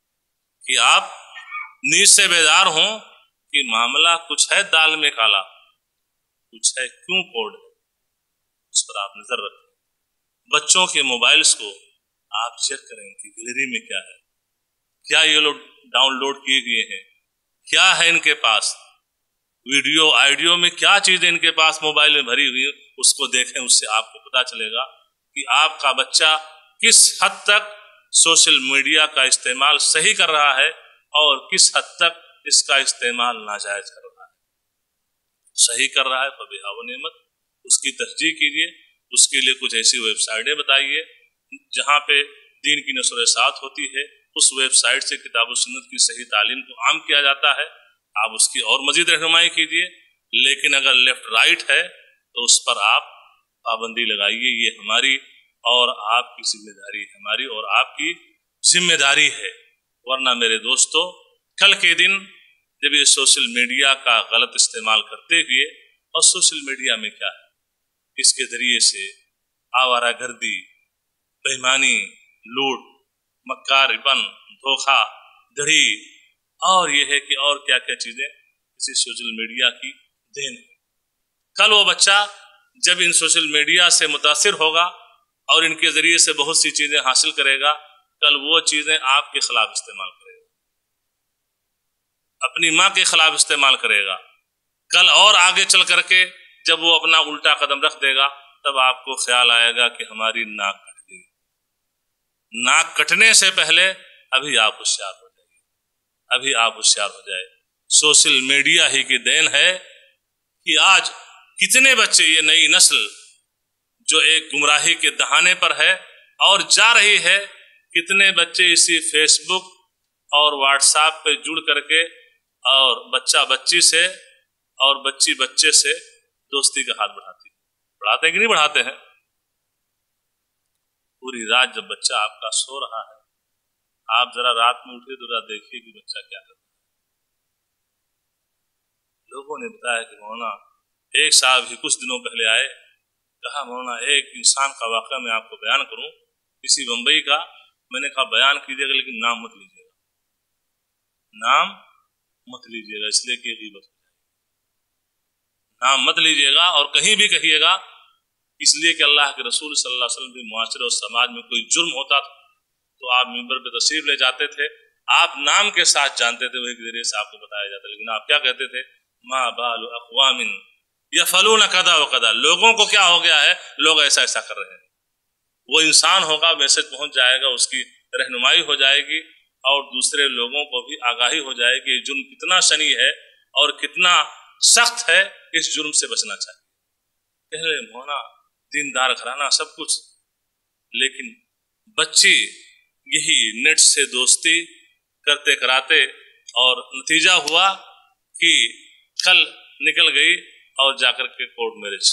کہ آپ نیند سے بیدار ہوں کہ معاملہ کچھ ہے، دال میں کالا کچھ ہے، کیوں کوڈ ہے، اس پر آپ نظر رکھیں۔ بچوں کے موبائلز کو آپ چیک کریں کہ گیلری میں کیا ہے، کیا یہ لوگ ڈاؤن لوڈ کیے گئے ہیں، کیا ہے ان کے پاس، ویڈیو آئیڈیو میں کیا چیزیں ان کے پاس موبائل میں بھری ہوئی، اس کو دیکھیں، اس سے آپ کو پتا چلے گا کہ آپ کا بچہ کس حد تک سوشل میڈیا کا استعمال صحیح کر رہا ہے اور کس حد تک اس کا استعمال ناجائز کر رہا ہے۔ صحیح کر رہا ہے فبہا و نعمت، اس کی تشجیع کیجیے، اس کے لیے کچھ ایسی ویب سائٹیں بتائیے جہاں پہ دین کی نشر و اشاعت ہوتی ہے، اس ویب سائٹ سے کتاب و سنت کی صحیح تعلیم کو عام کیا جاتا ہے، آپ اس کی اور مزید رہنمائی کیجیے۔ لیکن اگر لیفٹ رائٹ ہے تو اس پر آپ پابندی لگائیے. یہ ہماری اور آپ کی ذمہ داری ہے، ہماری اور آپ کی ذمہ داری ہے. ورنہ میرے دوستو، کل کے دن جب یہ سوشل میڈیا کا غلط استعمال کرتے ہوئے، اور سوشل میڈیا میں کیا ہے، اس کے ذریعے سے آوارہ گردی، بےایمانی، لوٹ، مکار پن، دھوکہ دھڑی، اور یہ ہے کہ اور کیا کیا چیزیں اسی سوشل میڈیا کی دین ہے. کل وہ بچہ جب ان سوشل میڈیا سے متاثر ہوگا اور ان کے ذریعے سے بہت سی چیزیں حاصل کرے گا، کل وہ چیزیں آپ کے خلاف استعمال کرے گا، اپنی ماں کے خلاف استعمال کرے گا. کل اور آگے چل کر کے جب وہ اپنا الٹا قدم رکھ دے گا، تب آپ کو خیال آئے گا کہ ہماری ناک کٹ گئی. ناک کٹنے سے پہلے ابھی آپ ہوشیار ہو جائیے، ابھی آپ ہوشیار ہو جائے. سوشل میڈیا ہی کی دین ہے کہ آج کتنے بچے، یہ نئی نسل جو ایک گمراہی کے دہانے پر ہے اور جا رہی ہے، کتنے بچے اسی فیس بک اور واٹس ایپ پہ جڑ کر کے اور بچہ بچی سے اور بچی بچے سے دوستی کا ہاتھ بڑھاتے ہیں کہ نہیں بڑھاتے ہیں؟ پوری رات جب بچہ آپ کا سو رہا ہے، آپ ذرا رات میں اٹھے تو ذرا دیکھیے کہ بچہ کیا کرتا ہے. لوگوں نے بتایا کہ مولانا، ایک صاحب ہی کچھ دنوں پہلے آئے، کہا مولانا ایک انسان کا واقعہ میں آپ کو بیان کروں، کسی بمبئی کا. میں نے کہا بیان کیجیے گا لیکن نام مت لیجیے گا، نام مت لیجیے گا، اس لیے کہ غیبت ہو جائے گی. نام مت لیجیے گا اور کہیں بھی کہیے گا، اس لیے کہ اللہ کے رسول صلی اللہ علیہ وسلم بھی معاشرے اور سماج میں کوئی جرم ہوتا تھا تو آپ ممبر پہ تشریف لے جاتے تھے، آپ نام کے ساتھ جانتے تھے، وہی کے ذریعے سے آپ کو بتایا جاتا. لیکن آپ کیا کہتے تھے؟ ما بال اقوام یفعلون کذا وکذا. لوگوں کو کیا ہو گیا ہے، لوگ ایسا ایسا کر رہے ہیں. وہ انسان ہوگا، میسج پہنچ جائے گا، اس کی رہنمائی ہو جائے گی اور دوسرے لوگوں کو بھی آگاہی ہو جائے گی یہ جرم کتنا شنی ہے اور کتنا سخت ہے، اس جرم سے بچنا چاہیے. پہلے ہونا دیندار گھرانہ سب کچھ، لیکن بچی یہی نیٹ سے دوستی کرتے کراتے اور نتیجہ ہوا کہ کل نکل گئی اور جا کر کے کورٹ میرج.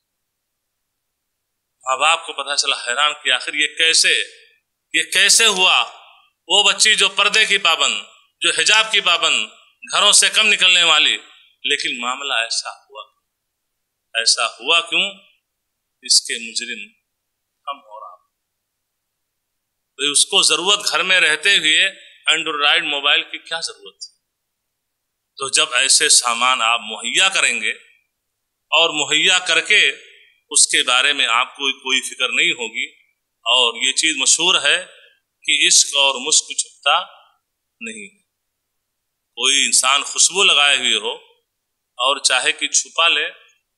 ماں باپ کو پتہ چلا، حیران کہ آخر یہ کیسے ہوا. وہ بچی جو پردے کی پابند، جو حجاب کی پابند، گھروں سے کم نکلنے والی، لیکن معاملہ ایسا ہوا کیوں؟ اس کے مجرم ہم اور آپ. تو اس کو ضرورت گھر میں رہتے ہوئے اینڈرائڈ موبائل کی کیا ضرورت تھی؟ تو جب ایسے سامان آپ مہیا کریں گے اور مہیا کر کے اس کے بارے میں آپ کو کوئی فکر نہیں ہوگی، اور یہ چیز مشہور ہے کہ عشق اور مشک چھپتا نہیں. کوئی انسان خوشبو لگائے ہوئے ہو اور چاہے کہ چھپا لے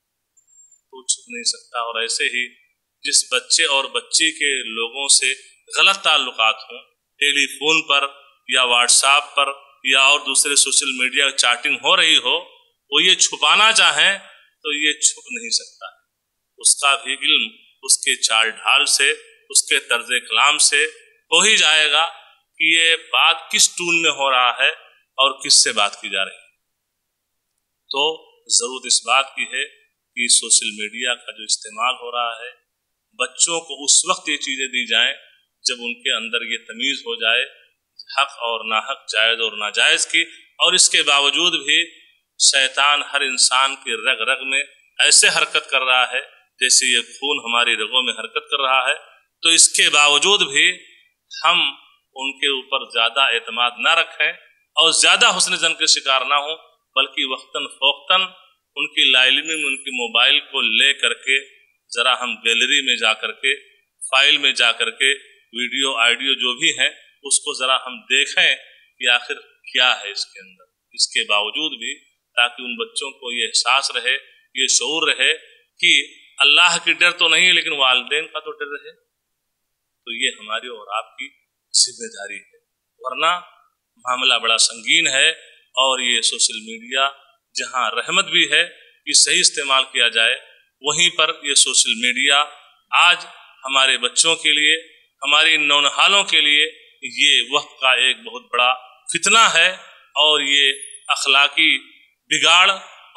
تو چھپ نہیں سکتا. اور ایسے ہی جس بچے اور بچی کے لوگوں سے غلط تعلقات ہوں، ٹیلی فون پر یا واٹس ایپ پر یا اور دوسرے سوشل میڈیا چیٹنگ ہو رہی ہو، وہ یہ چھپانا چاہیں تو یہ چھپ نہیں سکتا. اس کا بھی علم اس کے چال ڈھال سے، اس کے طرز کلام سے ہو ہی جائے گا کہ یہ بات کس ٹون میں ہو رہا ہے اور کس سے بات کی جا رہی ہے. تو ضرورت اس بات کی ہے کہ سوشل میڈیا کا جو استعمال ہو رہا ہے، بچوں کو اس وقت یہ چیزیں دی جائیں جب ان کے اندر یہ تمیز ہو جائے حق اور ناحق، جائز اور ناجائز کی. اور اس کے باوجود بھی شیطان ہر انسان کے رگ رگ میں ایسے حرکت کر رہا ہے جیسے یہ خون ہماری رگوں میں حرکت کر رہا ہے. تو اس کے باوجود بھی ہم ان کے اوپر زیادہ اعتماد نہ رکھیں اور زیادہ حسن ظن کے شکار نہ ہوں، بلکہ وقتاً فوقتاً ان کی لا علمی میں ان کی موبائل کو لے کر کے ذرا ہم گیلری میں جا کر کے، فائل میں جا کر کے ویڈیو آڈیو جو بھی ہیں اس کو ذرا ہم دیکھیں کہ آخر کیا ہے اس کے اندر. اس کے باوجود بھی تاکہ ان بچوں کو یہ احساس رہے، یہ شعور رہے کہ اللہ کی ڈر تو نہیں لیکن والدین کا تو ڈر رہے. تو یہ ہماری اور آپ کی ذمہ داری ہے، ورنہ معاملہ بڑا سنگین ہے. اور یہ سوشل میڈیا جہاں رحمت بھی ہے کہ صحیح استعمال کیا جائے، وہیں پر یہ سوشل میڈیا آج ہمارے بچوں کے لیے، ہماری نونہالوں کے لیے یہ وقت کا ایک بہت بڑا فتنہ ہے، اور یہ اخلاقی بگاڑ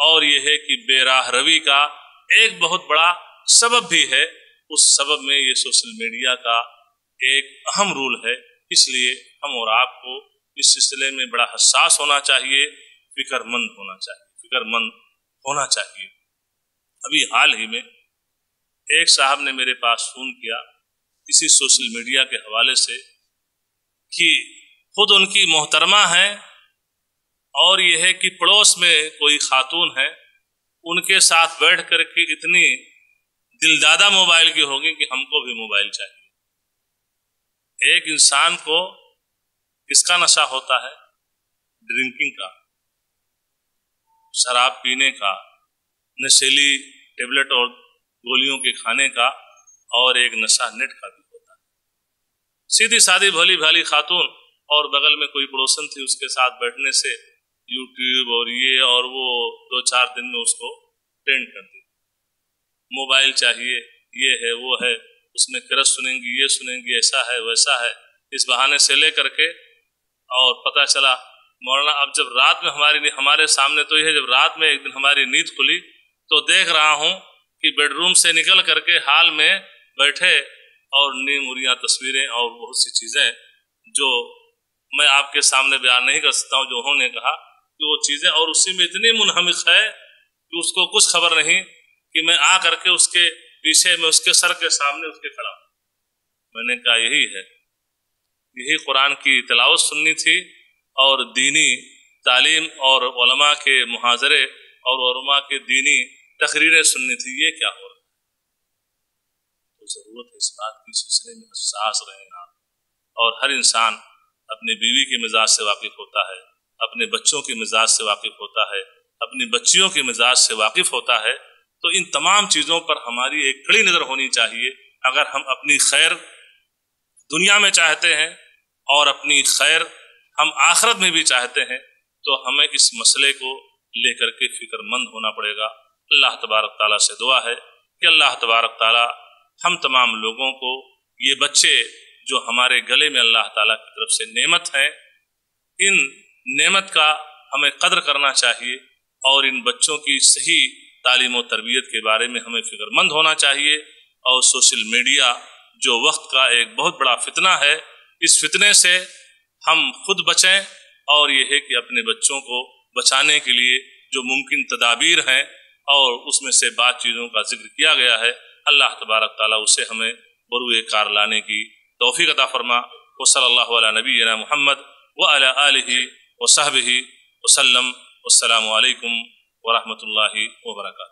اور یہ ہے کہ بے راہ روی کا ایک بہت بڑا سبب بھی ہے، اس سبب میں یہ سوشل میڈیا کا ایک اہم رول ہے۔ اس لیے ہم اور آپ کو اس سلسلے میں بڑا حساس ہونا چاہیے، فکر مند ہونا چاہیے۔ ابھی حال ہی میں ایک صاحب نے میرے پاس فون کیا اسی سوشل میڈیا کے حوالے سے کہ خود ان کی محترمہ ہیں اور یہ ہے کہ پڑوس میں کوئی خاتون ہے، ان کے ساتھ بیٹھ کر کے اتنی دلدادہ موبائل کی ہوگی کہ ہم کو بھی موبائل چاہیے۔ ایک انسان کو کس کا نشہ ہوتا ہے؟ ڈرنکنگ کا، شراب پینے کا، نشیلی ٹیبلٹ اور گولیوں کے کھانے کا، اور ایک نشہ نیٹ کا بھی ہوتا ہے۔ سیدھی سادی بھولی بھالی خاتون اور بغل میں کوئی پڑوسن تھی، اس کے ساتھ بیٹھنے سے یوٹیوب اور یہ اور وہ 2-4 دن میں اس کو ٹرینڈ کر دی۔ موبائل چاہیے، یہ ہے وہ ہے، اس میں کرس سنیں گی، یہ سنیں گی، ایسا ہے ویسا ہے، اس بہانے سے لے کر کے اور پتہ چلا مولانا اب جب رات میں ہمارے سامنے تو یہ ہے، جب رات میں ایک دن ہماری نیند کھلی تو دیکھ رہا ہوں کہ بیڈ روم سے نکل کر کے حال میں بیٹھے اور نیم اریاں تصویریں اور بہت سی چیزیں جو میں آپ کے سامنے بیان نہیں کر سکتا ہوں، جو انہوں نے کہا کہ وہ چیزیں، اور اسی میں اتنی منہمک ہے کہ اس کو کچھ خبر نہیں کہ میں آ کر کے اس کے پیچھے میں اس کے سر کے سامنے اس کے کھڑا ہوں۔ میں نے کہا یہی قرآن کی تلاوت سننی تھی اور دینی تعلیم اور علماء کے محاضرے اور علماء کے دینی تقریریں سننی تھی، یہ کیا ہو رہا ہے؟ تو ضرورت ہے اس بات کی سلسلے میں حساس رہیں آپ۔ اور ہر انسان اپنی بیوی کے مزاج سے واقف ہوتا ہے، اپنے بچوں کے مزاج سے واقف ہوتا ہے، اپنی بچیوں کے مزاج سے واقف ہوتا ہے، تو ان تمام چیزوں پر ہماری ایک کڑی نظر ہونی چاہیے۔ اگر ہم اپنی خیر دنیا میں چاہتے ہیں اور اپنی خیر ہم آخرت میں بھی چاہتے ہیں تو ہمیں اس مسئلے کو لے کر کے فکر مند ہونا پڑے گا۔ اللہ تبارک تعالیٰ سے دعا ہے کہ اللہ تبارک تعالیٰ ہم تمام لوگوں کو یہ بچے جو ہمارے گلے میں اللہ تعالیٰ کی طرف سے نعمت ہیں، ان نعمت کا ہمیں قدر کرنا چاہیے اور ان بچوں کی صحیح تعلیم و تربیت کے بارے میں ہمیں فکر مند ہونا چاہیے۔ اور سوشل میڈیا جو وقت کا ایک بہت بڑا فتنہ ہے، اس فتنے سے ہم خود بچیں، اور یہ ہے کہ اپنے بچوں کو بچانے کے لیے جو ممکن تدابیر ہیں اور اس میں سے بعض چیزوں کا ذکر کیا گیا ہے، اللہ تبارک تعالیٰ اسے ہمیں بروئے کار لانے کی توفیق عطا فرما۔ وصلی اللہ علی نبینا محمد وعلی آلہ وصحبہ وسلم۔ والسلام علیکم ورحمۃ اللہ وبرکاتہ۔